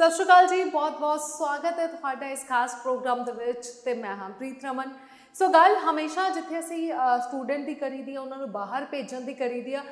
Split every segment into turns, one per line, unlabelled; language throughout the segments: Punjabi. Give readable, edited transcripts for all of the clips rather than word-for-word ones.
सत श्री अकाल जी, बहुत बहुत स्वागत है तुहाडा इस खास प्रोग्राम दे विच ते मैं हाँ प्रीत रमन। सो गल हमेशा जिथे असी स्टूडेंट की करी दी उन्होंने बाहर भेजन की करी दी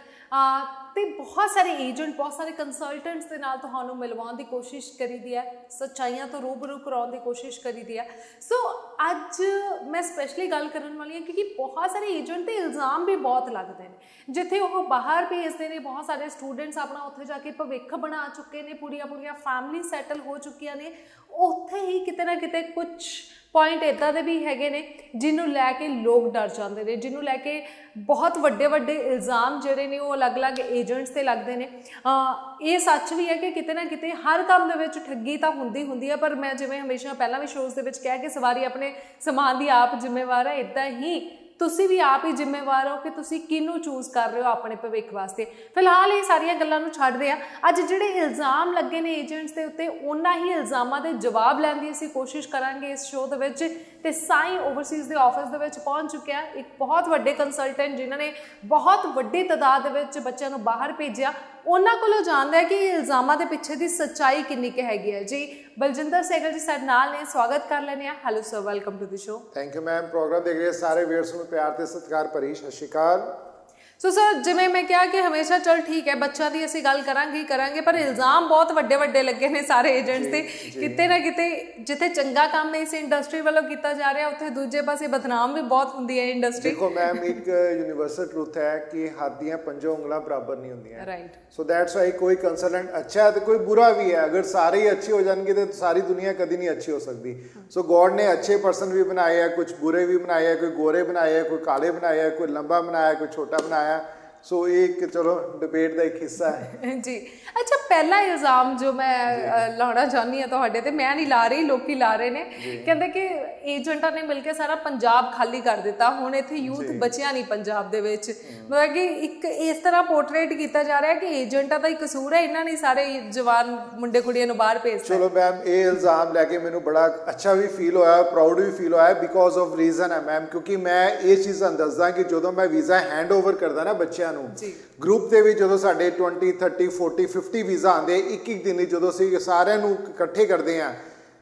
ते बहुत सारे एजेंट बहुत सारे कंसलटेंट्स के नाल तुहानू मिलवाउण की कोशिश करी दी है, सच्चाइयां तो रूबरू कराउण की कोशिश करी दी है। सो अज मैं स्पैशली गल करन वाली हाँ क्योंकि बहुत सारे एजेंट के इल्जाम भी बहुत लगते हैं जिथे वो बाहर भेजते हैं। बहुत सारे स्टूडेंट्स अपना उत्थे जाके भविख बना चुके हैं, पूरिया पूरिया फैमिली सैटल हो चुकिया ने, उत्थे ही किते ना किते कुछ पॉइंट इदा दे भी हैगे ने जिन्हों लैके लोग डर जाते हैं, जिन्हों लैके बहुत वड्डे वड्डे इल्जाम जिहड़े ने वो अलग अलग एजेंट्स ते लगते हैं। ये सच भी है कि किते ना किते हर काम दे विच ठगी तो हुंदी है, पर मैं जिवें हमेशा पहला भी शोज़ दे विच कहा कि सवारी अपने समान की आप जिम्मेवार है, इदा ही तुसी भी आप ही जिम्मेवार हो कि तुसी किनू चूज कर रहे हो अपने भविख वास्ते। फिलहाल ये सारिया गल्लां नूं छड्डदे आ, अज जिहड़े इल्जाम लगे ने एजेंट्स के उत्ते उन्हां ही इल्जामां दे जवाब लैण दी असीं कोशिश करांगे इस शो दे विच। ते साई ओवरसीज़ के ऑफिस दे विच पहुंच चुकिया एक बहुत वड्डे कंसलटेंट जिन्होंने बहुत वड्डी तादाद दे विच बच्चों नूं बाहर भेजिया। उन्हां कोलों जानदा है कि इल्जामां दे पिछे दी सच्चाई किन्नी क हैगी है। जी बलजिंदर सहगल जी साडे नाल ने, स्वागत कर लैने आ। Hello sir, welcome to the show.
Thank you ma'am. Programme देख रहे सारे व्यूअर्स नूं प्यार ते सत्कार भरी सत श्री अकाल।
सो सर जिवें मैं कहा कि हमेशा चल ठीक है बच्चों की असीं गल करांगे पर इल्जाम बहुत वड्डे वड्डे लगे ने सारे एजेंट्स ते। किते ना किते जिथे चंगा काम इस इंडस्ट्री वालों किया जा रहा उत्थे दूजे पासे बदनाम भी बहुत हुंदी है इंडस्ट्री।
देखो मैम एक यूनिवर्सल ट्रूथ है कि हाथ दियां पंजों उंगलां बराबर नहीं होंदियां।
राइट।
सो दैट्स वाई कोई कंसल्टेंट अच्छा है तो कोई बुरा भी है। अगर सारे ही अच्छे हो जाएंगे तो सारी दुनिया कभी नहीं अच्छी हो सकती। सो गॉड ने अच्छे पर्सन भी बनाए हैं, कुछ बुरे भी बनाए हैं, कोई गोरे बनाए हैं, कोई काले बनाए हैं, कोई लंबा बनाया, कोई छोटा बनाया। सो एक चलो डिबेट का एक हिस्सा है
जी। अच्छा पहला इल्जाम जो मैं लाना चाहनी हाँ तुहाडे ते, मैं नहीं ला रही, लोग ला रहे ने, कहते कि एजेंटा ने मिलकर सारा पंजाब खाली कर दिता, हुण इत्थे यूथ बचिया नहीं पंजाब दे विच। मतलब कि एक इस तरह पोर्ट्रेट किया जा रहा है कि एजेंटा का ही कसूर है, इन्होंने सारे जवान मुंडे कुड़ियां नूं बाहर भेजता।
चलो मैम ये इल्जाम लैके मैनूं बड़ा अच्छा भी फील होया, प्राउड भी फील होया बिकॉज ऑफ रीजन है मैम। क्योंकि मैं ये चीज़ दसदा कि जो मैं वीज़ा हैंड ओवर करदा ना बच्चों ग्रुप के भी जो साढ़े 20 30 40 50 वीज़ा आते एक एक दिन जो सारे इकट्ठे करते हैं,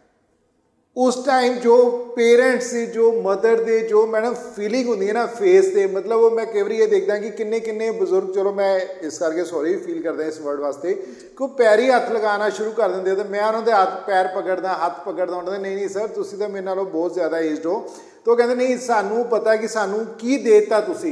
उस टाइम जो पेरेंट्स जो मदर दे जो मैडम फीलिंग होंगी है ना फेस से, मतलब वो मैं कई बार ये देखता कि किन्ने किन्ने बजुर्ग, चलो मैं इस करके सॉरी फील करता इस वर्ड वास्ते, कि वो पैरी हथ लगाना शुरू कर देंगे तो मैं उन्होंने हाथ पैर पकड़दा हथ पकड़दा, उन्होंने नहीं नहीं सर तुसी तो मेरे नालों बहुत ज़्यादा एजड हो, तो कहते नहीं सानू पता है कि सानू की देता तुसी।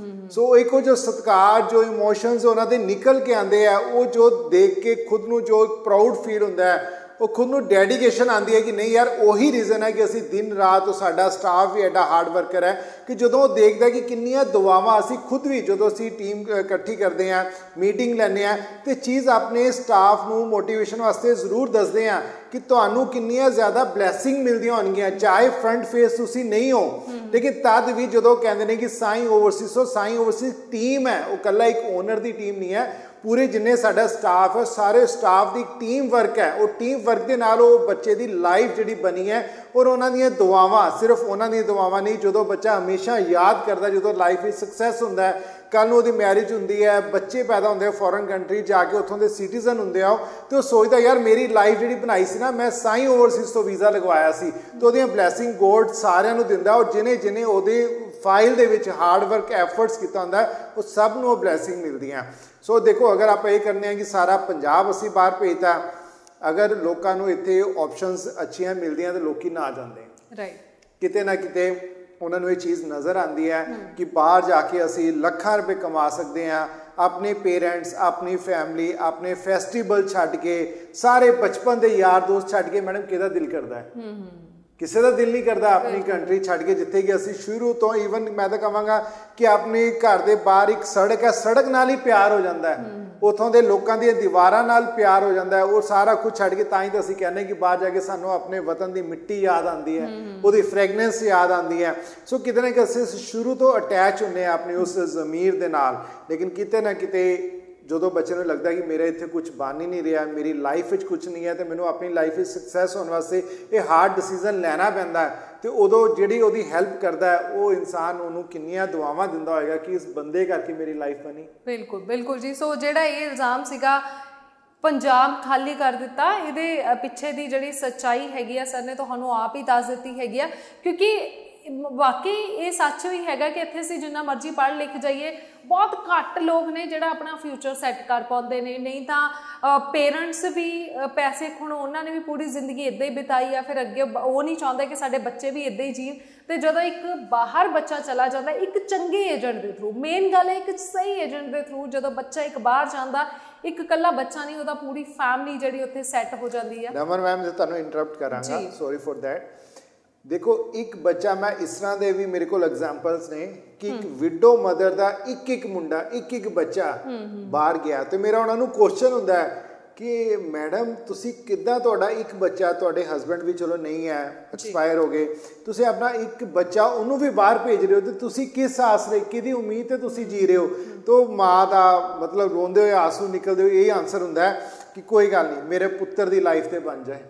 सो एक वो जो सत्कार जो इमोशनस उन्होंने निकल के आते हैं, वो जो देख के खुद नू जो प्राउड फील होता है, वो खुद नू डेडिकेशन आती है कि नहीं यार वही रीजन है कि असी दिन रात साडा स्टाफ भी एडा हार्ड वर्कर है कि जो देखता कि किन्नियां दुआवां असी खुद भी जो असी टीम इकट्ठी करते हैं मीटिंग लैने हैं तो चीज़ अपने स्टाफ नू मोटिवेशन वास्ते जरूर दसते हैं कि तुहानू किन्नियां ज़्यादा ब्लैसिंग मिलदियां होणगियां, चाहे फ्रंट फेस तुसी नहीं हो लेकिन तद भी जो कहते हैं कि Sai overseas, so Sai overseas team है, वो कल्ला एक ओनर की टीम नहीं है, पूरे जिन्ने साडा स्टाफ है सारे स्टाफ की टीम वर्क है। वो टीम वर्क के नाल वो बच्चे की लाइफ जी बनी है और उन्होंने दुआवां, सिर्फ उन्होंने दुआवां नहीं, जो बच्चा हमेशा याद करता जो लाइफ में सक्सैस होंदा है, कल वो मैरिज होंदी है, बच्चे पैदा होंगे फॉरन कंट्री जाके उतों के सिटीजन होंगे हो, तो सोचता यार मेरी लाइफ जी बनाई सी ना, मैं साई ओवरसीज़ तो वीज़ा लगवाया सी, तो वो ब्लैसिंग गॉड सारिਆਂ ਨੂੰ दिंदा और जिन्हें जिन्हें ਉਹਦੇ फाइल ਦੇ ਵਿੱਚ हार्ड वर्क एफर्ट्स किया होंदा वो सब ਨੂੰ ब्लैसिंग मिलदियां। सो देखो अगर आप ये करने हैं कि सारा पंजाब असी बाहर भेजता, अगर लोगों को इत्थे ऑप्शंस अच्छियां मिलदियां तो लोग ना जाते, राइट, किते ना किते उन्होंने ये चीज़ नज़र आती है कि बाहर जाके असी लाखां रुपए कमा सकते हैं, अपने पेरेंट्स अपनी फैमिली अपने फेस्टिवल छड्ड के सारे बचपन के यार दोस्त छड्ड के, मैडम किहदा दिल करता है, किसी का दिल नहीं करता अपनी कंट्री छड्ड के जिथे कि असी शुरू तो ईवन मैं तो कहांगा कि अपने घर के बाहर एक सड़क है, सड़क नाल ही प्यार हो जाता है, उतों के लोगों दी दीवारां नाल प्यार हो जाता है, वो सारा कुछ छड्ड के तां तो असी कहने कि बाहर जाके सानू अपने वतन की मिट्टी याद आती है, वो फ्रैगनेंस याद आती है। सो किते ना किते शुरू तो अटैच होंगे अपनी उस ज़मीर दे नाल, लेकिन किते ना किते जो बच्चे को लगता है कि मेरे इतने कुछ बन ही नहीं रहा, मेरी लाइफ में कुछ नहीं है, तो मैंने अपनी लाइफ में सक्सैस होने वास्ते ये हार्ड डिसीजन लेना पैंदा है, तो उदों जिहड़ी उहदी हेल्प करता है वो इंसान उन्होंने किन्नियां दुआवां दिंदा होएगा कि इस बंदे करके मेरी लाइफ बनी।
बिल्कुल बिल्कुल जी। सो जिहड़ा ये इल्जाम सीगा ਪੰਜਾਬ ਖਾਲੀ ਕਰ ਦਿੱਤਾ, ਇਹਦੇ ਪਿੱਛੇ ਦੀ ਜਿਹੜੀ ਸੱਚਾਈ ਹੈਗੀ ਆ ਸਰ ਨੇ ਤੁਹਾਨੂੰ ਆਪ ਹੀ ਦੱਸ ਦਿੱਤੀ ਹੈਗੀ ਆ, ਕਿਉਂਕਿ ਵਾਕਈ ਇਹ ਸੱਚ ਵੀ ਹੈਗਾ ਕਿ ਇੱਥੇ ਅਸੀਂ ਜਿੰਨਾ ਮਰਜ਼ੀ ਪੜ੍ਹ ਲਿਖ ਜਾਈਏ ਬਹੁਤ ਘੱਟ ਲੋਕ ਨੇ ਜਿਹੜਾ ਆਪਣਾ ਫਿਊਚਰ ਸੈੱਟ ਕਰ ਪਾਉਂਦੇ ਨੇ। ਨਹੀਂ ਤਾਂ ਪੇਰੈਂਟਸ ਵੀ ਪੈਸੇ ਹੁਣ ਉਹਨਾਂ ਨੇ ਵੀ ਪੂਰੀ ਜ਼ਿੰਦਗੀ ਇੱਦਾਂ ਹੀ ਬਿਤਾਈ ਆ, ਫਿਰ ਅੱਗੇ ਉਹ ਨਹੀਂ ਚਾਹੁੰਦੇ ਕਿ ਸਾਡੇ ਬੱਚੇ ਵੀ ਇੱਦਾਂ ਹੀ ਜੀਣ। ਤੇ ਜਦੋਂ ਇੱਕ ਬਾਹਰ ਬੱਚਾ ਚਲਾ ਜਾਂਦਾ ਇੱਕ ਚੰਗੇ ਏਜੰਟ ਦੇ ਥਰੂ, ਮੇਨ ਗੱਲ ਹੈ ਇੱਕ ਸਹੀ ਏਜੰਟ ਦੇ ਥਰੂ, ਜਦੋਂ ਬੱਚਾ ਇੱਕ ਬਾਹਰ ਜਾਂਦਾ ਇੱਕ ਇਕੱਲਾ ਬੱਚਾ ਨਹੀਂ ਉਹਦਾ ਪੂਰੀ ਫੈਮਿਲੀ ਜਿਹੜੀ ਉੱਥੇ ਸੈੱਟ ਹੋ ਜਾਂਦੀ ਹੈ।
ਰਮਨ ਮੈਮ ਜੇ ਤੁਹਾਨੂੰ ਇੰਟਰਰਪਟ ਕਰਾਂਗਾ, ਸੌਰੀ ਫॉर दैट। देखो एक बच्चा, मैं इस तरह के भी मेरे को एग्जाम्पल्स ने कि एक विडो मदर का एक मुंडा एक बच्चा बाहर गया, तो मेरा उन्होंने क्वेश्चन होंदा है कि मैडम तुसी किद्दां तुहाडा एक बच्चा, तुहाडे हसबैंड भी चलो नहीं है, एक्सपायर हो गए, तुसी अपना एक बच्चा उन्होंं भी बाहर भेज रहे हो, तो तुसी किस आसरे किहदी उम्मीद ते तुसी जी रहे हो? तो माँ का मतलब रोंदे हुए आंसू निकलते हुए यही आंसर होंदा है कि कोई गल नहीं, मेरे पुत्र की लाइफ ते बन जाए।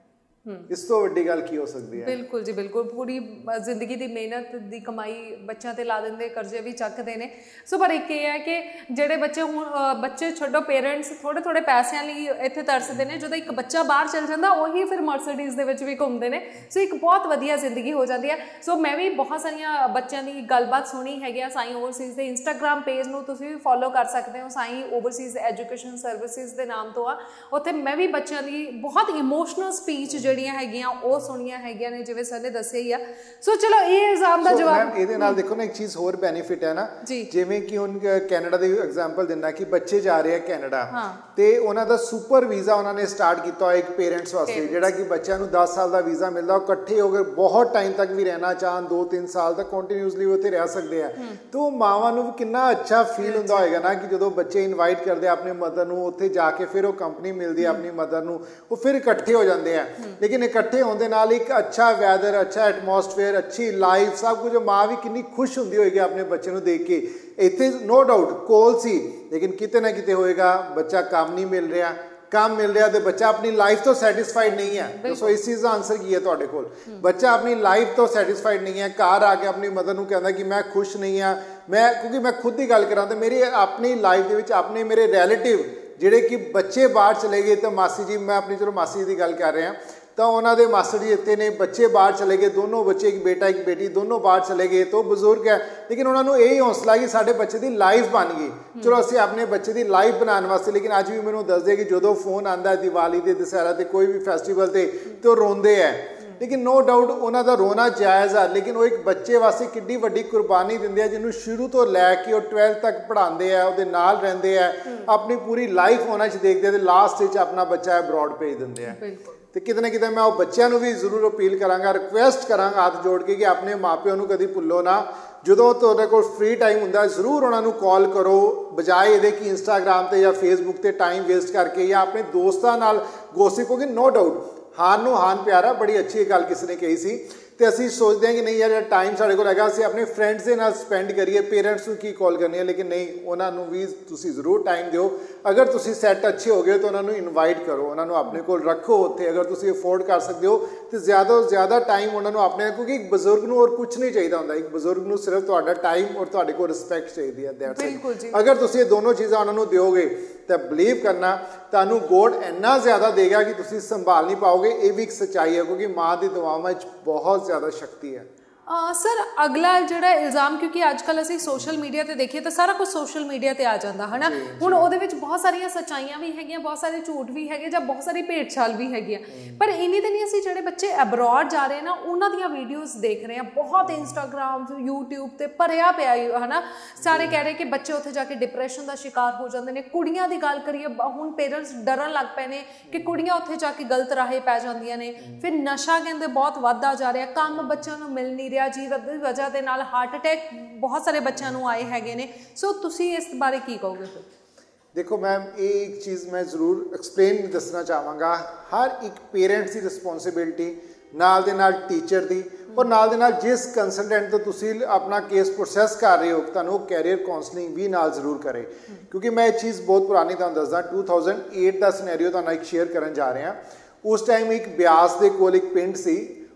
ਇਸ ਤੋਂ ਵੱਡੀ ਗੱਲ ਕੀ ਹੋ ਸਕਦੀ ਹੈ? ਬਿਲਕੁਲ ਜੀ ਬਿਲਕੁਲ, ਪੂਰੀ ਜ਼ਿੰਦਗੀ ਦੀ ਮਿਹਨਤ ਦੀ ਕਮਾਈ ਬੱਚਿਆਂ ਤੇ ਲਾ ਦਿੰਦੇ, ਕਰਜ਼ੇ ਵੀ ਚੱਕਦੇ ਨੇ। ਸੋ ਪਰ ਇੱਕ ਇਹ ਹੈ ਕਿ ਜਿਹੜੇ ਬੱਚੇ ਹੁਣ ਬੱਚੇ ਛੱਡੋ, ਪੇਰੈਂਟਸ ਥੋੜੇ ਥੋੜੇ ਪੈਸਿਆਂ ਲਈ ਇੱਥੇ ਤਰਸਦੇ ਨੇ, ਜਦੋਂ ਇੱਕ ਬੱਚਾ ਬਾਹਰ ਚਲ ਜਾਂਦਾ ਉਹੀ ਫਿਰ ਮਰਸੀਡੀਜ਼ ਦੇ ਵਿੱਚ ਵੀ ਘੁੰਮਦੇ ਨੇ। ਸੋ ਇੱਕ ਬਹੁਤ ਵਧੀਆ ਜ਼ਿੰਦਗੀ ਹੋ ਜਾਂਦੀ ਹੈ। ਸੋ ਮੈਂ ਵੀ ਬਹੁਤ ਸਾਰੀਆਂ ਬੱਚਿਆਂ ਦੀ ਗੱਲਬਾਤ ਸੁਣੀ ਹੈਗੀ ਆ। ਸਾਈ ਓਵਰਸੀਜ਼ ਦੇ ਇੰਸਟਾਗ੍ਰਾਮ ਪੇਜ ਨੂੰ ਤੁਸੀਂ ਵੀ ਫੋਲੋ ਕਰ ਸਕਦੇ ਹੋ, ਸਾਈ ਓਵਰਸੀਜ਼ ਐਜੂਕੇਸ਼ਨ ਸਰਵਿਸਿਜ਼ ਦੇ ਨਾਮ ਤੋਂ ਆ। ਉੱਥੇ ਮੈਂ ਵੀ ਬੱਚਿਆਂ ਦੀ ਬਹੁਤ ਇਮੋਸ਼ਨਲ ਸਪੀਚ ਜਿਹੜੀਆਂ ਹੈਗੀਆਂ ਉਹ ਸੁਣੀਆਂ ਹੈਗੀਆਂ ਨੇ, ਜਿਵੇਂ ਸਰ ਨੇ ਦੱਸਿਆ ਹੀ ਆ। ਸੋ ਚਲੋ ਇਹ ਇਲਜ਼ਾਮ ਦਾ ਜਵਾਬ ਇਹਦੇ ਨਾਲ ਦੇਖੋ ਨਾ, ਇੱਕ ਚੀਜ਼ ਹੋਰ ਬੈਨੀਫਿਟ ਹੈ ਨਾ, ਜਿਵੇਂ ਕਿ ਹੁਣ ਕੈਨੇਡਾ ਦੀ ਐਗਜ਼ਾਮਪਲ ਦਿੰਦਾ ਕਿ ਬੱਚੇ ਜਾ ਰਹੇ ਆ ਕੈਨੇਡਾ ਤੇ ਉਹਨਾਂ ਦਾ ਸੁਪਰ ਵੀਜ਼ਾ ਉਹਨਾਂ ਨੇ ਸਟਾਰਟ ਕੀਤਾ ਹੋਇਆ ਇੱਕ ਪੇਰੈਂਟਸ ਵਾਸਤੇ, ਜਿਹੜਾ ਕਿ ਬੱਚਿਆਂ ਨੂੰ 10 ਸਾਲ ਦਾ ਵੀਜ਼ਾ ਮਿਲਦਾ, ਉਹ ਇਕੱਠੇ ਹੋ ਕੇ ਬਹੁਤ ਟਾਈਮ ਤੱਕ ਵੀ ਰਹਿਣਾ ਚਾਹਣ, 2-3 ਸਾਲ ਤੱਕ ਕੰਟੀਨਿਊਸਲੀ ਉੱਥੇ ਰਹਿ ਸਕਦੇ ਆ। ਤਾਂ ਮਾਵਾਂ ਨੂੰ ਵੀ ਕਿੰਨਾ ਅੱਛਾ ਫੀਲ ਹੁੰਦਾ ਹੋਏਗਾ ਨਾ ਕਿ ਜਦੋਂ ਬੱਚੇ ਇਨਵਾਈਟ ਕਰਦੇ ਆ ਆਪਣੀ ਮਦਰ ਨੂੰ, ਉੱਥੇ ਜਾ ਕੇ ਫਿਰ ਉਹ ਕੰਪਨੀ ਮਿਲਦੀ ਹੈ ਆਪਣੀ ਮਦਰ ਨੂੰ, ਉਹ ਫਿਰ ਇਕੱਠੇ ਹੋ ਜਾਂਦੇ ਆ। ਲੇਕਿਨ ਇਕੱਠੇ ਹੋਣ ਦੇ ਨਾਲ ਇੱਕ ਅੱਛਾ ਵੈਦਰ, ਅੱਛਾ ਐਟਮੋਸਫੇਅਰ, ਅੱਛੀ ਲਾਈਫ, ਸਭ ਕੁਝ, ਮਾਂ ਵੀ ਕਿੰਨੀ ਖੁਸ਼ ਹੁੰਦੀ ਹੋਏਗੀ ਆਪਣੇ ਬੱਚੇ ਨੂੰ ਦੇਖ ਕੇ। ਇੱਥੇ ਨੋ ਡਾਊਟ ਕੋਲ ਸੀ, ਲੇਕਿਨ ਕਿਤੇ ਨਾ ਕਿਤੇ ਹੋਏਗਾ ਬੱਚਾ ਕੰਮ ਨਹੀਂ ਮਿਲ ਰਿਹਾ, ਕੰਮ ਮਿਲ ਰਿਹਾ ਤੇ ਬੱਚਾ ਆਪਣੀ ਲਾਈਫ ਤੋਂ ਸੈਟਿਸਫਾਈਡ ਨਹੀਂ ਹੈ। ਦੱਸੋ ਇਸ ਚੀਜ਼ ਦਾ ਆਨਸਰ ਕੀ ਹੈ ਤੁਹਾਡੇ ਕੋਲ? ਬੱਚਾ ਆਪਣੀ ਲਾਈਫ ਤੋਂ ਸੈਟਿਸਫਾਈਡ ਨਹੀਂ ਹੈ, ਘਰ ਆ ਕੇ ਆਪਣੀ ਮਦਰ ਨੂੰ ਕਹਿੰਦਾ ਕਿ ਮੈਂ ਖੁਸ਼ ਨਹੀਂ ਹਾਂ। ਮੈਂ ਕਿਉਂਕਿ ਮੈਂ ਖੁਦ ਦੀ ਗੱਲ ਕਰਾਂ ਤਾਂ ਮੇਰੀ ਆਪਣੀ ਲਾਈਫ ਦੇ ਵਿੱਚ ਆਪਣੇ ਮੇਰੇ ਰਿਲੇਟਿਵ ਜਿਹੜੇ ਕਿ ਬੱਚੇ ਬਾਹਰ ਚਲੇ ਗਏ, ਤਾਂ ਮਾਸੀ ਜੀ, ਮੈਂ ਆਪਣੀ ਚਲੋ ਮਾਸੀ ਦੀ ਗੱਲ ਕਰ ਰਿਹਾ, ਤਾਂ ਉਹਨਾਂ ਦੇ ਮਾਸਟਰ ਜੀ ਇੱਥੇ ਨੇ, ਬੱਚੇ ਬਾਹਰ ਚਲੇ ਗਏ, ਦੋਨੋਂ ਬੱਚੇ, ਇੱਕ ਬੇਟਾ ਇੱਕ ਬੇਟੀ, ਦੋਨੋਂ ਬਾਹਰ ਚਲੇ ਗਏ, ਤਾਂ ਬਜ਼ੁਰਗ ਹੈ, ਲੇਕਿਨ ਉਹਨਾਂ ਨੂੰ ਇਹ ਹੌਸਲਾ ਕਿ ਸਾਡੇ ਬੱਚੇ ਦੀ ਲਾਈਫ ਬਣ ਗਈ। ਚਲੋ ਅਸੀਂ ਆਪਣੇ ਬੱਚੇ ਦੀ ਲਾਈਫ ਬਣਾਉਣ ਵਾਸਤੇ, ਲੇਕਿਨ ਅੱਜ ਵੀ ਮੈਨੂੰ ਦੱਸਦੇ ਕਿ ਜਦੋਂ ਫੋਨ ਆਉਂਦਾ ਦੀਵਾਲੀ ਤੇ, ਦੁਸਹਿਰਾ ਤੇ, ਕੋਈ ਵੀ ਫੈਸਟੀਵਲ ਤੇ ਉਹ ਰੋਂਦੇ ਹੈ। ਲੇਕਿਨ ਨੋ ਡਾਊਟ ਉਹਨਾਂ ਦਾ ਰੋਣਾ ਜਾਇਜ਼ ਆ, ਲੇਕਿਨ ਉਹ ਇੱਕ ਬੱਚੇ ਵਾਸਤੇ ਕਿੰਨੀ ਵੱਡੀ ਕੁਰਬਾਨੀ ਦਿੰਦੇ ਆ, ਜਿਹਨੂੰ ਸ਼ੁਰੂ ਤੋਂ ਲੈ ਕੇ ਉਹ 12th ਤੱਕ ਪੜ੍ਹਾਉਂਦੇ ਆ, ਉਹਦੇ ਨਾਲ ਰਹਿੰਦੇ ਆ, ਆਪਣੀ ਪੂਰੀ ਲਾਈਫ ਉਹਨਾਂ 'ਚ ਦੇਖਦੇ ਆ, ਤੇ ਲਾਸਟ ਵਿੱਚ ਆਪਣਾ ਬੱਚਾ ਅਬਰੋਡ ਭੇਜ ਦਿੰਦੇ ਆ। ਤੇ ਕਿਤੇ ਨਾ ਕਿਤੇ ਮੈਂ ਉਹ ਬੱਚਿਆਂ ਨੂੰ ਵੀ ਜ਼ਰੂਰ ਅਪੀਲ ਕਰਾਂਗਾ, ਰਿਕੁਐਸਟ ਕਰਾਂਗਾ ਹੱਥ ਜੋੜ ਕੇ ਕਿ ਆਪਣੇ ਮਾਪਿਆਂ ਨੂੰ ਕਦੀ ਭੁੱਲੋ ਨਾ। ਜਦੋਂ ਤੁਹਾਡੇ ਕੋਲ ਫ੍ਰੀ ਟਾਈਮ ਹੁੰਦਾ ਜ਼ਰੂਰ ਉਹਨਾਂ ਨੂੰ ਕਾਲ ਕਰੋ, ਬਜਾਏ ਇਹਦੇ ਕਿ ਇੰਸਟਾਗ੍ਰਾਮ ਤੇ ਜਾਂ ਫੇਸਬੁੱਕ ਤੇ ਟਾਈਮ ਵੇਸਟ ਕਰਕੇ ਜਾਂ ਆਪਣੇ ਦੋਸਤਾਂ ਨਾਲ ਗੋਸਿਪ। ਕਿਉਂਕਿ ਨੋ ਡਾਊਟ ਹਾਨ ਨੂੰ ਹਾਨ ਪਿਆਰਾ, ਬੜੀ ਅੱਛੀ ਗੱਲ ਕਿਸੇ ਨੇ ਕਹੀ ਸੀ। ਤੇ ਅਸੀਂ ਸੋਚਦੇ ਹਾਂ ਕਿ ਨਹੀਂ ਯਾਰ ਟਾਈਮ ਸਾਡੇ ਕੋਲ ਹੈਗਾ, ਅਸੀਂ ਆਪਣੇ ਫਰੈਂਡਸ ਦੇ ਨਾਲ ਸਪੈਂਡ ਕਰੀਏ, ਪੇਰੈਂਟਸ ਨੂੰ ਕੀ ਕਾਲ ਕਰਨੀ ਹੈ, ਲੇਕਿਨ ਨਹੀਂ, ਉਹਨਾਂ ਨੂੰ ਵੀ ਤੁਸੀਂ ਜ਼ਰੂਰ ਟਾਈਮ ਦਿਓ। ਅਗਰ ਤੁਸੀਂ ਸੈੱਟ ਅੱਛੇ ਹੋ ਗਏ ਤਾਂ ਉਹਨਾਂ ਨੂੰ ਇਨਵਾਈਟ ਕਰੋ, ਉਹਨਾਂ ਨੂੰ ਆਪਣੇ ਕੋਲ ਰੱਖੋ ਉੱਥੇ, ਅਗਰ ਤੁਸੀਂ ਅਫੋਰਡ ਕਰ ਸਕਦੇ ਹੋ ਤਾਂ ਜ਼ਿਆਦਾ ਤੋਂ ਜ਼ਿਆਦਾ ਟਾਈਮ ਉਹਨਾਂ ਨੂੰ ਆਪਣੇ, ਕਿਉਂਕਿ ਇੱਕ ਬਜ਼ੁਰਗ ਨੂੰ ਹੋਰ ਕੁਝ ਨਹੀਂ ਚਾਹੀਦਾ ਹੁੰਦਾ, ਇੱਕ ਬਜ਼ੁਰਗ ਨੂੰ ਸਿਰਫ ਤੁਹਾਡਾ ਟਾਈਮ ਔਰ ਤੁਹਾਡੇ ਕੋਲ ਰਿਸਪੈਕਟ ਚਾਹੀਦੀ ਹੈ। ਅਗਰ ਤੁਸੀਂ ਇਹ ਦੋਨੋਂ ਚੀਜ਼ਾਂ ਉਹਨਾਂ ਨੂੰ ਦਿਓਗੇ ਤਾਂ ਬਿਲੀਵ ਕਰਨਾ ਤੁਹਾਨੂੰ ਗੋਡ ਇੰਨਾ ਜ਼ਿਆਦਾ ਦੇਗਾ ਕਿ ਤੁਸੀਂ ਸੰਭਾਲ ਨਹੀਂ ਪਾਓਗੇ। ਇਹ ਵੀ ਇੱਕ ਸੱਚਾਈ ਹੈ, ਕਿਉਂਕਿ ਮਾਂ ਦੀ ਦੁਆਵਾਂ 'ਚ ਬਹੁਤ ਜ਼ਿਆਦਾ ਸ਼ਕਤੀ ਹੈ।
ਸਰ ਅਗਲਾ ਜਿਹੜਾ ਇਲਜ਼ਾਮ, ਕਿਉਂਕਿ ਅੱਜ ਕੱਲ੍ਹ ਅਸੀਂ ਸੋਸ਼ਲ ਮੀਡੀਆ ਤੇ ਦੇਖੀਏ ਤਾਂ ਸਾਰਾ ਕੁਝ ਸੋਸ਼ਲ ਮੀਡੀਆ ਤੇ ਆ ਜਾਂਦਾ ਹੈ ਨਾ। ਹੁਣ ਉਹਦੇ ਵਿੱਚ ਬਹੁਤ ਸਾਰੀਆਂ ਸੱਚਾਈਆਂ ਵੀ ਹੈਗੀਆਂ, ਬਹੁਤ ਸਾਰੇ ਝੂਠ ਵੀ ਹੈਗੇ, ਜਾਂ ਬਹੁਤ ਸਾਰੀ ਭੇਡ ਚਾਲ ਵੀ ਹੈਗੀਆਂ। ਪਰ ਇੰਨੀ ਤੇ ਨਹੀਂ, ਅਸੀਂ ਜਿਹੜੇ ਬੱਚੇ ਅਬਰੋਡ ਜਾ ਰਹੇ ਨਾ ਉਹਨਾਂ ਦੀਆਂ ਵੀਡੀਓਜ਼ ਦੇਖ ਰਹੇ ਹਾਂ, ਬਹੁਤ ਇੰਸਟਾਗ੍ਰਾਮ ਯੂਟਿਊਬ ਤੇ ਭਰਿਆ ਪਿਆ ਹੈ ਨਾ। ਸਾਰੇ ਕਹਿ ਰਹੇ ਕਿ ਬੱਚੇ ਉੱਥੇ ਜਾ ਕੇ ਡਿਪਰੈਸ਼ਨ ਦਾ ਸ਼ਿਕਾਰ ਹੋ ਜਾਂਦੇ ਨੇ। ਕੁੜੀਆਂ ਦੀ ਗੱਲ ਕਰੀਏ, ਹੁਣ ਪੇਰੈਂਟਸ ਡਰਨ ਲੱਗ ਪਏ ਨੇ ਕਿ ਕੁੜੀਆਂ ਉੱਥੇ ਜਾ ਕੇ ਗਲਤ ਰਾਹੇ ਪੈ ਜਾਂਦੀਆਂ ਨੇ। ਫਿਰ ਨਸ਼ਾ ਕਹਿੰਦੇ ਬਹੁਤ ਵੱਧਦਾ ਜਾ ਰਿਹਾ, ਕੰਮ ਬੱਚਿਆਂ ਨੂੰ ਮਿਲ ਨਹੀਂ ਰਿਹਾ ਜੀ, ਦੀ ਵਜ੍ਹਾ ਦੇ ਨਾਲ ਹਾਰਟ ਅਟੈਕ ਬਹੁਤ ਸਾਰੇ ਬੱਚਿਆਂ ਨੂੰ ਆਏ ਹੈਗੇ ਨੇ। ਸੋ ਤੁਸੀਂ ਇਸ ਬਾਰੇ ਕੀ ਕਹੋਗੇ? ਫਿਰ
ਦੇਖੋ ਮੈਮ, ਇਹ ਇੱਕ ਚੀਜ਼ ਮੈਂ ਜ਼ਰੂਰ ਐਕਸਪਲੇਨ ਦੱਸਣਾ ਚਾਹਾਂਗਾ। ਹਰ ਇੱਕ ਪੇਰੈਂਟਸ ਦੀ ਰਿਸਪੌਂਸਿਬਿਲਿਟੀ, ਨਾਲ ਦੇ ਨਾਲ ਟੀਚਰ ਦੀ, ਔਰ ਨਾਲ ਦੇ ਨਾਲ ਜਿਸ ਕੰਸਲਟੈਂਟ ਤੋਂ ਤੁਸੀਂ ਆਪਣਾ ਕੇਸ ਪ੍ਰੋਸੈਸ ਕਰ ਰਹੇ ਹੋ, ਤੁਹਾਨੂੰ ਉਹ ਕੈਰੀਅਰ ਕਾਉਂਸਲਿੰਗ ਵੀ ਨਾਲ ਜ਼ਰੂਰ ਕਰੇ। ਕਿਉਂਕਿ ਮੈਂ ਇਹ ਚੀਜ਼ ਬਹੁਤ ਪੁਰਾਣੀ ਤੁਹਾਨੂੰ ਦੱਸਦਾ, 2008 ਦਾ ਸਿਨੈਰੀਓ ਤੁਹਾਨੂੰ ਇੱਕ ਸ਼ੇਅਰ ਕਰਨ ਜਾ ਰਿਹਾ। ਉਸ ਟਾਈਮ ਇੱਕ ਬਿਆਸ ਦੇ ਕੋਲ ਇੱਕ ਪਿੰਡ ਸੀ,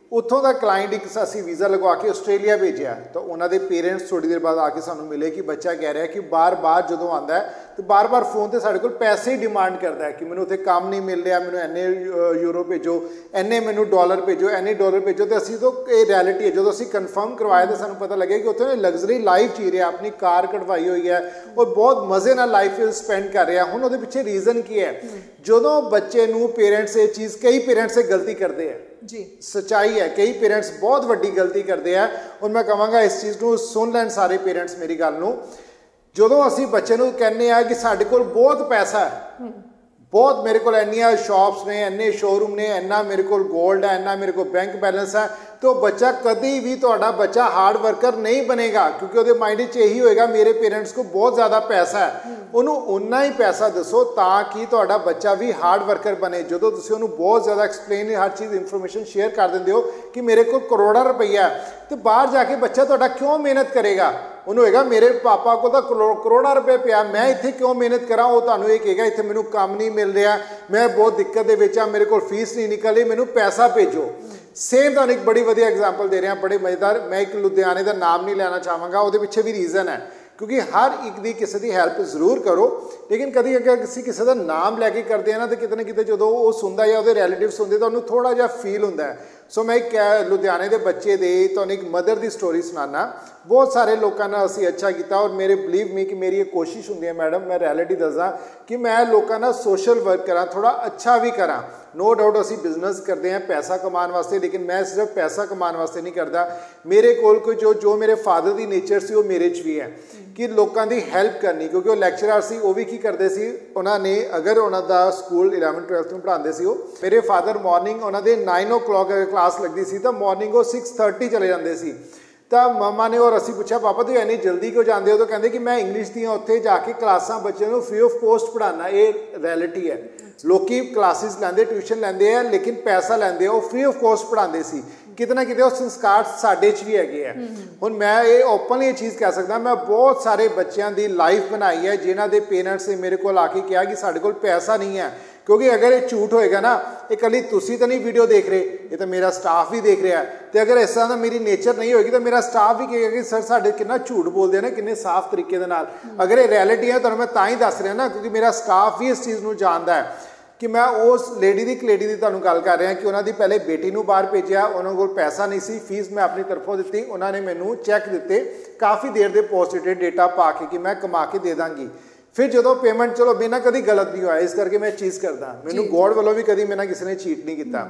ਉੱਥੋਂ ਦਾ ਕਲਾਇੰਟ ਇੱਕ ਅਸੀਂ ਵੀਜ਼ਾ ਲਗਵਾ ਕੇ ਆਸਟ੍ਰੇਲੀਆ ਭੇਜਿਆ ਤਾਂ ਉਹਨਾਂ ਦੇ ਪੇਰੈਂਟਸ ਥੋੜੀ ਦੇਰ ਬਾਅਦ ਆ ਕੇ ਸਾਨੂੰ ਮਿਲੇ ਕਿ ਬੱਚਾ ਕਹਿ ਰਿਹਾ ਕਿ ਬਾਰ-ਬਾਰ ਜਦੋਂ ਆਉਂਦਾ ਹੈ ਤੇ ਬਾਰ-ਬਾਰ ਫੋਨ ਤੇ ਸਾਡੇ ਕੋਲ ਪੈਸੇ ਹੀ ਡਿਮਾਂਡ ਕਰਦਾ ਹੈ ਕਿ ਮੈਨੂੰ ਉੱਥੇ ਕੰਮ ਨਹੀਂ ਮਿਲ ਰਿਹਾ, ਮੈਨੂੰ ਇੰਨੇ ਯੂਰੋ ਭੇਜੋ, ਇੰਨੇ ਮੈਨੂੰ ਡਾਲਰ ਭੇਜੋ, ਇੰਨੇ ਡਾਲਰ ਭੇਜੋ। ਤੇ ਅਸੀਂ ਤਾਂ ਇਹ ਰਿਐਲਿਟੀ ਹੈ, ਜਦੋਂ ਅਸੀਂ ਕਨਫਰਮ ਕਰਵਾਇਆ ਤਾਂ ਸਾਨੂੰ ਪਤਾ ਲੱਗਿਆ ਕਿ ਉੱਥੇ ਲਗਜ਼ਰੀ ਲਾਈਫ ਜੀ ਰਿਹਾ, ਆਪਣੀ ਕਾਰ ਕਢਵਾਈ ਹੋਈ ਹੈ, ਉਹ ਬਹੁਤ ਮਜ਼ੇ ਨਾਲ ਲਾਈਫ ਸਪੈਂਡ ਕਰ ਰਿਹਾ। ਹੁਣ ਉਹਦੇ ਪਿੱਛੇ ਰੀਜ਼ਨ ਕੀ ਹੈ? ਜਦੋਂ ਬੱਚੇ ਨੂੰ ਪੇਰੈਂਟਸ ਇਹ ਚੀਜ਼, ਕਈ ਪੇਰੈਂਟਸ ਇਹ ਗਲਤੀ ਕਰਦੇ ਆ ਜੀ, ਸੱਚਾਈ ਹੈ, ਕਈ ਪੇਰੈਂਟਸ ਬਹੁਤ ਵੱਡੀ ਗਲਤੀ ਕਰਦੇ ਆ। ਔਰ ਮੈਂ ਕਹਾਂਗਾ ਇਸ ਚੀਜ਼ ਨੂੰ ਸੁਣ ਲੈਣ ਸਾਰੇ ਪੇਰੈਂਟਸ ਮੇਰੀ ਗੱਲ ਨੂੰ। ਜਦੋਂ ਅਸੀਂ ਬੱਚੇ ਨੂੰ ਕਹਿੰਦੇ ਆ ਕਿ ਸਾਡੇ ਕੋਲ ਬਹੁਤ ਪੈਸਾ ਹੈ, ਬਹੁਤ ਮੇਰੇ ਕੋਲ ਇੰਨੀਆਂ ਸ਼ਾਪਸ ਨੇ, ਇੰਨੇ ਸ਼ੋਰੂਮ ਨੇ, ਇੰਨਾ ਮੇਰੇ ਕੋਲ ਗੋਲਡ ਹੈ, ਇੰਨਾ ਮੇਰੇ ਕੋਲ ਬੈਂਕ ਬੈਲੈਂਸ ਹੈ, तो बच्चा कभी भी ਤੁਹਾਡਾ ਬੱਚਾ हार्ड वर्कर नहीं बनेगा, क्योंकि ਉਹਦੇ माइंड ਵਿੱਚ ਇਹੀ ਹੋਏਗਾ ਮੇਰੇ पेरेंट्स को बहुत ज़्यादा पैसा है। ਉਹਨੂੰ उन्ना ही पैसा दसो ताकि ਤੁਹਾਡਾ ਬੱਚਾ भी हार्ड वर्कर बने। ਜਦੋਂ ਤੁਸੀਂ ਉਹਨੂੰ बहुत ज़्यादा एक्सप्लेन हर चीज़ इन्फॉर्मेशन शेयर कर ਦਿੰਦੇ ਹੋ कि मेरे को करोड़ा रुपया है, तो बाहर जाके बच्चा ਤੁਹਾਡਾ क्यों मेहनत करेगा? ਉਹਨੂੰ ਹੋਏਗਾ ਮੇਰੇ ਪਾਪਾ ਕੋਲ ਤਾਂ ਕਰੋੜਾਂ ਰੁਪਏ ਪਿਆ, ਮੈਂ ਇੱਥੇ ਕਿਉਂ ਮਿਹਨਤ ਕਰਾਂ। ਉਹ ਤੁਹਾਨੂੰ ਇਹ ਕਹੇਗਾ ਇੱਥੇ ਮੈਨੂੰ ਕੰਮ ਨਹੀਂ ਮਿਲ ਰਿਹਾ, ਮੈਂ ਬਹੁਤ ਦਿੱਕਤ ਦੇ ਵਿੱਚ ਆ, ਮੇਰੇ ਕੋਲ ਫੀਸ ਨਹੀਂ ਨਿਕਲ ਰਹੀ, ਮੈਨੂੰ ਪੈਸਾ ਭੇਜੋ। ਸੇਮ ਤੁਹਾਨੂੰ ਇੱਕ ਬੜੀ ਵਧੀਆ ਐਗਜ਼ਾਮਪਲ ਦੇ ਰਿਹਾ, ਬੜੇ ਮਜ਼ੇਦਾਰ। ਮੈਂ ਇੱਕ ਲੁਧਿਆਣੇ ਦਾ ਨਾਮ ਨਹੀਂ ਲੈਣਾ ਚਾਹਾਂਗਾ, ਉਹਦੇ ਪਿੱਛੇ ਵੀ ਰੀਜ਼ਨ ਹੈ, ਕਿਉਂਕਿ ਹਰ ਇੱਕ ਦੀ ਕਿਸੇ ਦੀ ਹੈਲਪ ਜ਼ਰੂਰ ਕਰੋ, ਲੇਕਿਨ ਕਦੀ ਅਗਰ ਅਸੀਂ ਕਿਸੇ ਦਾ ਨਾਮ ਲੈ ਕੇ ਕਰਦੇ ਹਾਂ ਨਾ, ਤਾਂ ਕਿਤੇ ਨਾ ਕਿਤੇ ਜਦੋਂ ਉਹ ਸੁਣਦਾ ਜਾਂ ਉਹਦੇ ਰਿਲੇਟਿਵਸ ਹੁੰਦੇ ਤਾਂ ਉਹਨੂੰ ਥੋੜ੍ਹਾ ਜਿਹਾ ਫੀਲ ਹੁੰਦਾ ਹੈ। ਸੋ ਮੈਂ ਇੱਕ ਲੁਧਿਆਣੇ ਦੇ ਬੱਚੇ ਦੇ ਤੁਹਾਨੂੰ ਇੱਕ ਮਦਰ ਦੀ ਸਟੋਰੀ ਸੁਣਾਉਣਾ। ਬਹੁਤ ਸਾਰੇ ਲੋਕਾਂ ਨਾਲ ਅਸੀਂ ਅੱਛਾ ਕੀਤਾ, ਔਰ ਮੇਰੇ ਬਲੀਵ ਮੀ ਕਿ ਮੇਰੀ ਇਹ ਕੋਸ਼ਿਸ਼ ਹੁੰਦੀ ਹੈ ਮੈਡਮ, ਮੈਂ ਰਿਐਲਿਟੀ ਦੱਸਦਾ ਕਿ ਮੈਂ ਲੋਕਾਂ ਨਾਲ ਸੋਸ਼ਲ ਵਰਕ ਕਰਾਂ, ਥੋੜ੍ਹਾ ਅੱਛਾ ਵੀ ਕਰਾਂ। नो डाउट ਅਸੀਂ ਬਿਜ਼ਨਸ ਕਰਦੇ ਹਾਂ ਪੈਸਾ ਕਮਾਉਣ ਵਾਸਤੇ, ਲੇਕਿਨ ਮੈਂ ਸਿਰਫ ਪੈਸਾ ਕਮਾਉਣ ਵਾਸਤੇ ਨਹੀਂ ਕਰਦਾ। ਮੇਰੇ ਕੋਲ ਕੋਈ ਜੋ ਮੇਰੇ ਫਾਦਰ ਦੀ ਨੇਚਰ ਸੀ ਉਹ ਮੇਰੇ 'ਚ ਵੀ ਹੈ ਕਿ ਲੋਕਾਂ ਦੀ ਹੈਲਪ ਕਰਨੀ, ਕਿਉਂਕਿ ਉਹ ਲੈਕਚਰਰ ਸੀ। ਉਹ ਵੀ ਕੀ ਕਰਦੇ ਸੀ, ਉਹਨਾਂ ਨੇ ਅਗਰ ਉਹਨਾਂ ਦਾ ਸਕੂਲ 11th 12th ਨੂੰ ਪੜ੍ਹਾਉਂਦੇ ਸੀ ਉਹ, ਮੇਰੇ ਫਾਦਰ ਮਾਰਨਿੰਗ ਉਹਨਾਂ ਦੇ 9 o'clock ਅਗਰ ਕਲਾਸ ਲੱਗਦੀ ਸੀ ਤਾਂ ਮਾਰਨਿੰਗ ਉਹ 6:30 ਚਲੇ ਜਾਂਦੇ ਸੀ। ਤਾਂ ਮਮਾ ਨੇ ਔਰ ਅਸੀਂ ਪੁੱਛਿਆ ਪਾਪਾ ਤੁਸੀਂ ਇੰਨੀ ਜਲਦੀ ਕਿਉਂ ਜਾਂਦੇ ਹੋ? ਤਾਂ ਕਹਿੰਦੇ ਕਿ ਮੈਂ ਇੰਗਲਿਸ਼ ਦੀਆਂ ਉੱਥੇ ਜਾ ਕੇ ਕਲਾਸਾਂ ਬੱਚਿਆਂ ਨੂੰ ਫ੍ਰੀ ਆਫ ਕੋਸਟ ਪੜ੍ਹਾਉਣਾ। ਇਹ ਰਿਐਲਿਟੀ ਹੈ। ਲੋਕੀ ਕਲਾਸਿਸ ਲੈਂਦੇ, ਟਿਊਸ਼ਨ ਲੈਂਦੇ ਆ, ਲੇਕਿਨ ਪੈਸਾ ਲੈਂਦੇ ਆ, ਉਹ ਫ੍ਰੀ ਆਫ ਕੋਸਟ ਪੜ੍ਹਾਉਂਦੇ ਸੀ। ਕਿਤੇ ਨਾ ਕਿਤੇ ਉਹ ਸੰਸਕਾਰ ਸਾਡੇ 'ਚ ਵੀ ਹੈਗੇ ਆ। ਹੁਣ ਮੈਂ ਇਹ ਓਪਨਲੀ ਇਹ ਚੀਜ਼ ਕਹਿ ਸਕਦਾ, ਮੈਂ ਬਹੁਤ ਸਾਰੇ ਬੱਚਿਆਂ ਦੀ ਲਾਈਫ ਬਣਾਈ ਹੈ ਜਿਨ੍ਹਾਂ ਦੇ ਪੇਰੈਂਟਸ ਨੇ ਮੇਰੇ ਕੋਲ ਆ ਕੇ ਕਿਹਾ ਕਿ ਸਾਡੇ ਕੋਲ ਪੈਸਾ ਨਹੀਂ ਹੈ। ਕਿਉਂਕਿ ਅਗਰ ਇਹ ਝੂਠ ਹੋਏਗਾ ਨਾ, ਇਹ ਇਕੱਲੀ ਤੁਸੀਂ ਤਾਂ ਨਹੀਂ ਵੀਡੀਓ ਦੇਖ ਰਹੇ, ਇਹ ਤਾਂ ਮੇਰਾ ਸਟਾਫ ਵੀ ਦੇਖ ਰਿਹਾ। ਅਤੇ ਅਗਰ ਇਸ ਤਰ੍ਹਾਂ ਦਾ ਮੇਰੀ ਨੇਚਰ ਨਹੀਂ ਹੋਏਗੀ ਤਾਂ ਮੇਰਾ ਸਟਾਫ ਵੀ ਕਹੇਗਾ ਕਿ ਸਰ ਸਾਡੇ ਕਿੰਨਾ ਝੂਠ ਬੋਲਦੇ ਨੇ, ਕਿੰਨੇ ਸਾਫ਼ ਤਰੀਕੇ ਦੇ ਨਾਲ। ਅਗਰ ਇਹ ਰਿਐਲਿਟੀ ਹੈ ਤੁਹਾਨੂੰ ਮੈਂ ਤਾਂ ਹੀ ਦੱਸ ਰਿਹਾ ਨਾ, ਕਿਉਂਕਿ ਮੇਰਾ ਸਟਾਫ ਵੀ ਇਸ ਚੀਜ਼ ਨੂੰ ਜਾਣਦਾ ਹੈ ਕਿ ਮੈਂ ਉਸ ਲੇਡੀ ਦੀ ਤੁਹਾਨੂੰ ਗੱਲ ਕਰ ਰਿਹਾ ਕਿ ਉਹਨਾਂ ਦੀ ਪਹਿਲੇ ਬੇਟੀ ਨੂੰ ਬਾਹਰ ਭੇਜਿਆ, ਉਹਨਾਂ ਕੋਲ ਪੈਸਾ ਨਹੀਂ ਸੀ, ਫੀਸ ਮੈਂ ਆਪਣੀ ਤਰਫੋਂ ਦਿੱਤੀ, ਉਹਨਾਂ ਨੇ ਮੈਨੂੰ ਚੈੱਕ ਦਿੱਤੇ ਕਾਫੀ ਦੇਰ ਦੇ ਪੋਸਟਡ ਡੇਟਾ ਪਾ ਕੇ ਕਿ ਮੈਂ ਕਮਾ ਕੇ ਦੇ ਦਾਂਗੀ। ਫਿਰ ਜਦੋਂ ਪੇਮੈਂਟ, ਚਲੋ ਮੇਰੇ ਨਾਲ ਕਦੀ ਗਲਤ ਨਹੀਂ ਹੋਇਆ, ਇਸ ਕਰਕੇ ਮੈਂ ਚੀਜ਼ ਕਰਦਾ, ਮੈਨੂੰ ਗੋਡ ਵੱਲੋਂ ਵੀ ਕਦੀ ਮੇਰੇ ਨਾਲ ਕਿਸੇ ਨੇ ਚੀਟ ਨਹੀਂ ਕੀਤਾ।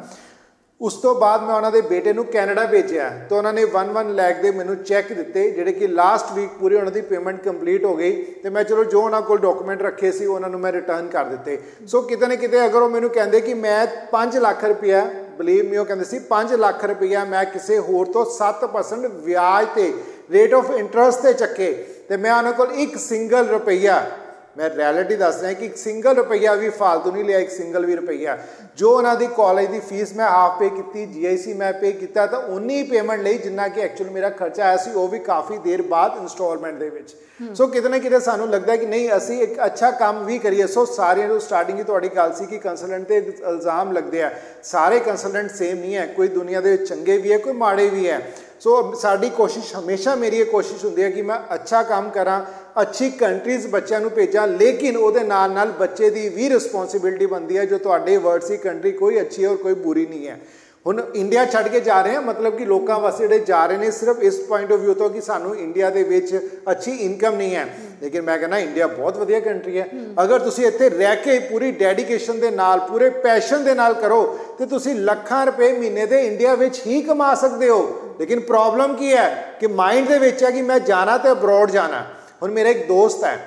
ਉਸ ਤੋਂ ਬਾਅਦ ਮੈਂ ਉਹਨਾਂ ਦੇ ਬੇਟੇ ਨੂੰ ਕੈਨੇਡਾ ਭੇਜਿਆ ਤਾਂ ਉਹਨਾਂ ਨੇ 1 ਲੱਖ ਦੇ ਮੈਨੂੰ ਚੈੱਕ ਦਿੱਤੇ, ਜਿਹੜੇ ਕਿ ਲਾਸਟ ਵੀਕ ਪੂਰੀ ਉਹਨਾਂ ਦੀ ਪੇਮੈਂਟ ਕੰਪਲੀਟ ਹੋ ਗਈ। ਅਤੇ ਮੈਂ ਚਲੋ ਜੋ ਉਹਨਾਂ ਕੋਲ ਡਾਕੂਮੈਂਟ ਰੱਖੇ ਸੀ ਉਹਨਾਂ ਨੂੰ ਮੈਂ ਰਿਟਰਨ ਕਰ ਦਿੱਤੇ। ਸੋ ਕਿਤੇ ਨਾ ਕਿਤੇ ਅਗਰ ਉਹ ਮੈਨੂੰ ਕਹਿੰਦੇ ਕਿ ਮੈਂ 5 ਲੱਖ ਰੁਪਇਆ, ਬਲੀਵ ਮੀ ਉਹ ਕਹਿੰਦੇ ਸੀ 5 ਲੱਖ ਰੁਪਇਆ ਮੈਂ ਕਿਸੇ ਹੋਰ ਤੋਂ 7% ਵਿਆਜ 'ਤੇ ਰੇਟ ਆਫ ਇੰਟਰਸਟ 'ਤੇ ਚੱਕੇ, ਅਤੇ ਮੈਂ ਉਹਨਾਂ ਕੋਲ ਇੱਕ ਸਿੰਗਲ ਰੁਪਈਆ, ਮੈਂ ਰਿਐਲਿਟੀ ਦੱਸ ਰਿਹਾ ਕਿ ਇੱਕ ਸਿੰਗਲ ਰੁਪਈਆ ਵੀ ਫਾਲਤੂ ਨਹੀਂ ਲਿਆ, ਇੱਕ ਸਿੰਗਲ ਵੀ ਰੁਪਈਆ। ਜੋ ਉਹਨਾਂ ਦੀ ਕਾਲਜ ਦੀ ਫੀਸ ਮੈਂ ਹਾਫ ਪੇ ਕੀਤੀ, GIC ਮੈਂ ਪੇ ਕੀਤਾ, ਤਾਂ ਉਨੀ ਹੀ ਪੇਮੈਂਟ ਲਈ ਜਿੰਨਾ ਕਿ ਐਕਚੁਅਲ ਮੇਰਾ ਖਰਚਾ ਆਇਆ ਸੀ, ਉਹ ਵੀ ਕਾਫੀ ਦੇਰ ਬਾਅਦ ਇੰਸਟਾਲਮੈਂਟ ਦੇ ਵਿੱਚ। ਸੋ ਕਿਤੇ ਨਾ ਕਿਤੇ ਸਾਨੂੰ ਲੱਗਦਾ ਕਿ ਨਹੀਂ ਅਸੀਂ ਇੱਕ ਅੱਛਾ ਕੰਮ ਵੀ ਕਰੀਏ। ਸੋ ਸਾਰਿਆਂ ਨੂੰ ਸਟਾਰਟਿੰਗ ਹੀ ਤੁਹਾਡੀ ਗੱਲ ਸੀ ਕਿ ਕੰਸਲਟੈਂਟ 'ਤੇ ਇਲਜ਼ਾਮ ਲੱਗਦੇ ਆ, ਸਾਰੇ ਕੰਸਲਟੈਂਟ ਸੇਮ ਨਹੀਂ ਹੈ, ਕੋਈ ਦੁਨੀਆ ਦੇ ਵਿੱਚ ਚੰਗੇ ਵੀ ਹੈ, ਕੋਈ ਮਾੜੇ ਵੀ ਹੈ। ਸੋ ਸਾਡੀ ਕੋਸ਼ਿਸ਼ ਹਮੇਸ਼ਾ, ਮੇਰੀ ਇਹ ਕੋਸ਼ਿਸ਼ ਹੁੰਦੀ ਹੈ ਕਿ ਮੈਂ ਅੱਛਾ ਕੰਮ ਕਰਾਂ, ਅੱਛੀ ਕੰਟਰੀਜ਼ ਬੱਚਿਆਂ ਨੂੰ ਭੇਜਾਂ, ਲੇਕਿਨ ਉਹਦੇ ਨਾਲ ਨਾਲ ਬੱਚੇ ਦੀ ਵੀ ਰਿਸਪੌਂਸਿਬਿਲਿਟੀ ਬਣਦੀ ਹੈ ਜੋ ਤੁਹਾਡੇ ਵਰਡਸ ਦੀ ਕੰਟਰੀ ਕੋਈ ਅੱਛੀ ਹੈ ਔਰ ਕੋਈ ਬੁਰੀ ਨਹੀਂ ਹੈ। ਹੁਣ ਇੰਡੀਆ ਛੱਡ ਕੇ ਜਾ ਰਹੇ ਹਾਂ, ਮਤਲਬ ਕਿ ਲੋਕਾਂ ਵਾਸਤੇ ਜਿਹੜੇ ਜਾ ਰਹੇ ਨੇ ਸਿਰਫ ਇਸ ਪੁਆਇੰਟ ਆਫ ਵਿਊ ਤੋਂ ਕਿ ਸਾਨੂੰ ਇੰਡੀਆ ਦੇ ਵਿੱਚ ਅੱਛੀ ਇਨਕਮ ਨਹੀਂ ਹੈ, ਲੇਕਿਨ ਮੈਂ ਕਹਿੰਦਾ ਇੰਡੀਆ ਬਹੁਤ ਵਧੀਆ ਕੰਟਰੀ ਹੈ। ਅਗਰ ਤੁਸੀਂ ਇੱਥੇ ਰਹਿ ਕੇ ਪੂਰੀ ਡੈਡੀਕੇਸ਼ਨ ਦੇ ਨਾਲ, ਪੂਰੇ ਪੈਸ਼ਨ ਦੇ ਨਾਲ ਕਰੋ ਤੇ ਤੁਸੀਂ ਲੱਖਾਂ ਰੁਪਏ ਮਹੀਨੇ ਦੇ ਇੰਡੀਆ ਵਿੱਚ ਹੀ ਕਮਾ ਸਕਦੇ ਹੋ। ਲੇਕਿਨ ਪ੍ਰੋਬਲਮ ਕੀ ਹੈ ਕਿ ਮਾਈਂਡ ਦੇ ਵਿੱਚ ਹੈ ਕਿ ਮੈਂ ਜਾਣਾ ਤੇ ਅਬਰੋਡ ਜਾਣਾ। ਹੁਣ ਮੇਰਾ ਇੱਕ ਦੋਸਤ ਹੈ,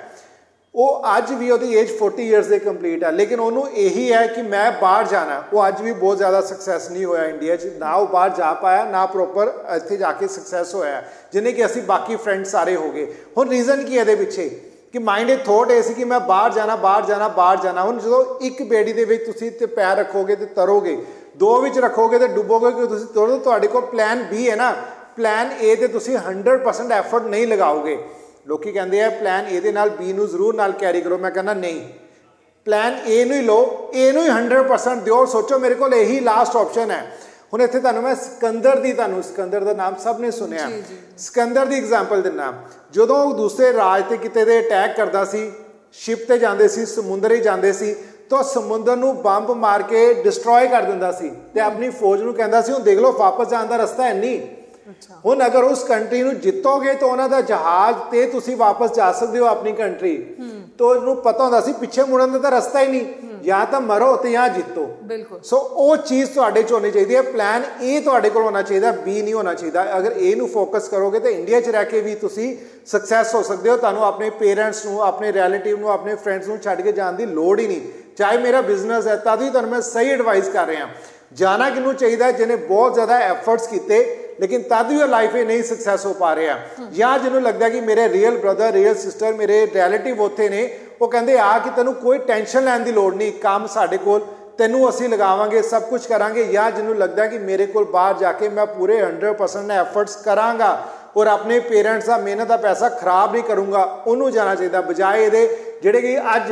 ਉਹ ਅੱਜ ਵੀ ਉਹਦੀ ਏਜ 40 ਇਅਰਸ ਦੇ ਕੰਪਲੀਟ ਹੈ, ਲੇਕਿਨ ਉਹਨੂੰ ਇਹੀ ਹੈ ਕਿ ਮੈਂ ਬਾਹਰ ਜਾਣਾ। ਉਹ ਅੱਜ ਵੀ ਬਹੁਤ ਜ਼ਿਆਦਾ ਸਕਸੈਸ ਨਹੀਂ ਹੋਇਆ ਇੰਡੀਆ 'ਚ, ਨਾ ਉਹ ਬਾਹਰ ਜਾ ਪਾਇਆ, ਨਾ ਪ੍ਰੋਪਰ ਇੱਥੇ ਜਾ ਕੇ ਸਕਸੈਸ ਹੋਇਆ ਜਿੰਨੇ ਕਿ ਅਸੀਂ ਬਾਕੀ ਫਰੈਂਡ ਸਾਰੇ ਹੋ ਗਏ। ਹੁਣ ਰੀਜ਼ਨ ਕੀ ਹੈ ਇਹਦੇ ਪਿੱਛੇ ਕਿ ਮਾਈਂਡ ਇਹ ਥੋਟ ਇਹ ਸੀ ਕਿ ਮੈਂ ਬਾਹਰ ਜਾਣਾ, ਬਾਹਰ ਜਾਣਾ, ਬਾਹਰ ਜਾਣਾ। ਹੁਣ ਜਦੋਂ ਇੱਕ ਬੇੜੀ ਦੇ ਵਿੱਚ ਤੁਸੀਂ ਤੇ ਪੈਰ ਰੱਖੋਗੇ ਤੇ ਤਰੋਗੇ, 2 ਵਿੱਚ ਰੱਖੋਗੇ ਤੇ ਡੁੱਬੋਗੇ, ਕਿ ਤੁਸੀਂ ਤਰੋ, ਤੁਹਾਡੇ ਕੋਲ ਪਲਾਨ B ਹੈ ਨਾ, ਪਲਾਨ A ਤੇ ਤੁਸੀਂ 100% ਐਫਰਟ ਨਹੀਂ ਲਗਾਓਗੇ। ਲੋਕੀ ਕਹਿੰਦੇ ਆ ਪਲਾਨ A ਦੇ ਨਾਲ B ਨੂੰ ਜ਼ਰੂਰ ਨਾਲ ਕੈਰੀ ਕਰੋ, ਮੈਂ ਕਹਿੰਦਾ ਨਹੀਂ, ਪਲਾਨ A ਨੂੰ ਹੀ ਲਓ, A ਨੂੰ ਹੀ 100% ਦਿਓ। ਸੋਚੋ ਮੇਰੇ ਕੋਲ ਇਹੀ ਲਾਸਟ ਆਪਸ਼ਨ ਹੈ। ਹੁਣ ਇੱਥੇ ਤੁਹਾਨੂੰ ਮੈਂ ਸਿਕੰਦਰ ਦਾ ਨਾਮ ਸਭ ਨੇ ਸੁਣਿਆ। ਸਿਕੰਦਰ ਦੀ ਐਗਜ਼ਾਮਪਲ ਦਿੰਦਾ। ਜਦੋਂ ਉਹ ਦੂਸਰੇ ਰਾਜ ਤੇ ਕਿਤੇ ਦੇ ਅਟੈਕ ਕਰਦਾ ਸੀ, ਸ਼ਿਪ ਤੇ ਜਾਂਦੇ ਸੀ, ਸਮੁੰਦਰ ਹੀ ਜਾਂਦੇ ਸੀ, ਤਾਂ ਸਮੁੰਦਰ ਨੂੰ ਬੰਬ ਮਾਰ ਕੇ ਡਿਸਟਰੋਏ ਕਰ ਦਿੰਦਾ ਸੀ ਤੇ ਆਪਣੀ ਫੌਜ ਨੂੰ ਕਹਿੰਦਾ ਸੀ ਹੁਣ ਦੇਖ ਲਓ ਵਾਪਸ ਜਾਣ ਦਾ ਰਸਤਾ ਹੈ ਨਹੀਂ। ਹੁਣ ਅਗਰ ਉਸ ਕੰਟਰੀ ਨੂੰ ਜਿੱਤੋਗੇ ਤਾਂ ਉਹਨਾਂ ਦਾ ਜਹਾਜ਼ ਤੇ ਤੁਸੀਂ ਵਾਪਸ ਜਾ ਸਕਦੇ ਹੋ ਆਪਣੀ ਕੰਟਰੀ। ਤਾਂ ਉਹਨੂੰ ਪਤਾ ਹੁੰਦਾ ਸੀ ਪਿੱਛੇ ਮੁੜਨ ਦਾ ਤਾਂ ਰਸਤਾ ਹੀ ਨਹੀਂ, ਜਾਂ ਤਾਂ ਮਰੋ ਤੇ ਜਾਂ ਜਿੱਤੋ।
ਬਿਲਕੁਲ।
ਸੋ ਉਹ ਚੀਜ਼ ਤੁਹਾਡੇ 'ਚ ਹੋਣੀ ਚਾਹੀਦੀ ਹੈ। ਪਲਾਨ ਏ ਤੁਹਾਡੇ ਕੋਲ ਹੋਣਾ ਚਾਹੀਦਾ, ਬੀ ਨਹੀਂ ਹੋਣਾ ਚਾਹੀਦਾ। ਅਗਰ ਏ ਨੂੰ ਫੋਕਸ ਕਰੋਗੇ ਤਾਂ ਇੰਡੀਆ 'ਚ ਰਹਿ ਕੇ ਵੀ ਤੁਸੀਂ ਸਕਸੈਸ ਹੋ ਸਕਦੇ ਹੋ। ਤੁਹਾਨੂੰ ਆਪਣੇ ਪੇਰੈਂਟਸ ਨੂੰ, ਆਪਣੇ ਰਿਲੇਟਿਵ ਨੂੰ, ਆਪਣੇ ਫਰੈਂਡਸ ਨੂੰ ਛੱਡ ਕੇ ਜਾਣ ਦੀ ਲੋੜ ਹੀ ਨਹੀਂ। ਚਾਹੇ ਮੇਰਾ ਬਿਜ਼ਨਸ ਹੈ, ਤਦ ਵੀ ਤੁਹਾਨੂੰ ਮੈਂ ਸਹੀ ਐਡਵਾਈਸ ਕਰ ਰਿਹਾ। ਜਾਣਾ ਕਿਹਨੂੰ ਚਾਹੀਦਾ? ਜਿਹਨੇ ਬਹੁਤ ਜ਼ਿਆਦਾ ਐਫਰਟਸ ਕੀਤੇ ਲੇਕਿਨ ਤਦ ਵੀ ਉਹ ਲਾਈਫ 'ਚ ਨਹੀਂ ਸਕਸੈਸ ਹੋ ਪਾ ਰਿਹਾ, ਜਾਂ ਜਿਹਨੂੰ ਲੱਗਦਾ ਕਿ ਮੇਰੇ ਰੀਅਲ ਬ੍ਰਦਰ, ਰੀਅਲ ਸਿਸਟਰ, ਮੇਰੇ ਰਿਲੇਟਿਵ ਉੱਥੇ ਨੇ, ਉਹ ਕਹਿੰਦੇ ਆ ਕਿ ਤੈਨੂੰ ਕੋਈ ਟੈਨਸ਼ਨ ਲੈਣ ਦੀ ਲੋੜ ਨਹੀਂ, ਕੰਮ ਸਾਡੇ ਕੋਲ, ਤੈਨੂੰ ਅਸੀਂ ਲਗਾਵਾਂਗੇ, ਸਭ ਕੁਝ ਕਰਾਂਗੇ। ਜਾਂ ਜਿਹਨੂੰ ਲੱਗਦਾ ਕਿ ਮੇਰੇ ਕੋਲ ਬਾਹਰ ਜਾ ਕੇ ਮੈਂ ਪੂਰੇ 100% ਐਫਰਟਸ ਕਰਾਂਗਾ ਔਰ ਆਪਣੇ ਪੇਰੈਂਟਸ ਦਾ ਮਿਹਨਤ ਦਾ ਪੈਸਾ ਖਰਾਬ ਨਹੀਂ ਕਰੂੰਗਾ, ਉਹਨੂੰ ਜਾਣਾ ਚਾਹੀਦਾ। ਬਜਾਏ ਇਹਦੇ ਜਿਹੜੇ ਕਿ ਅੱਜ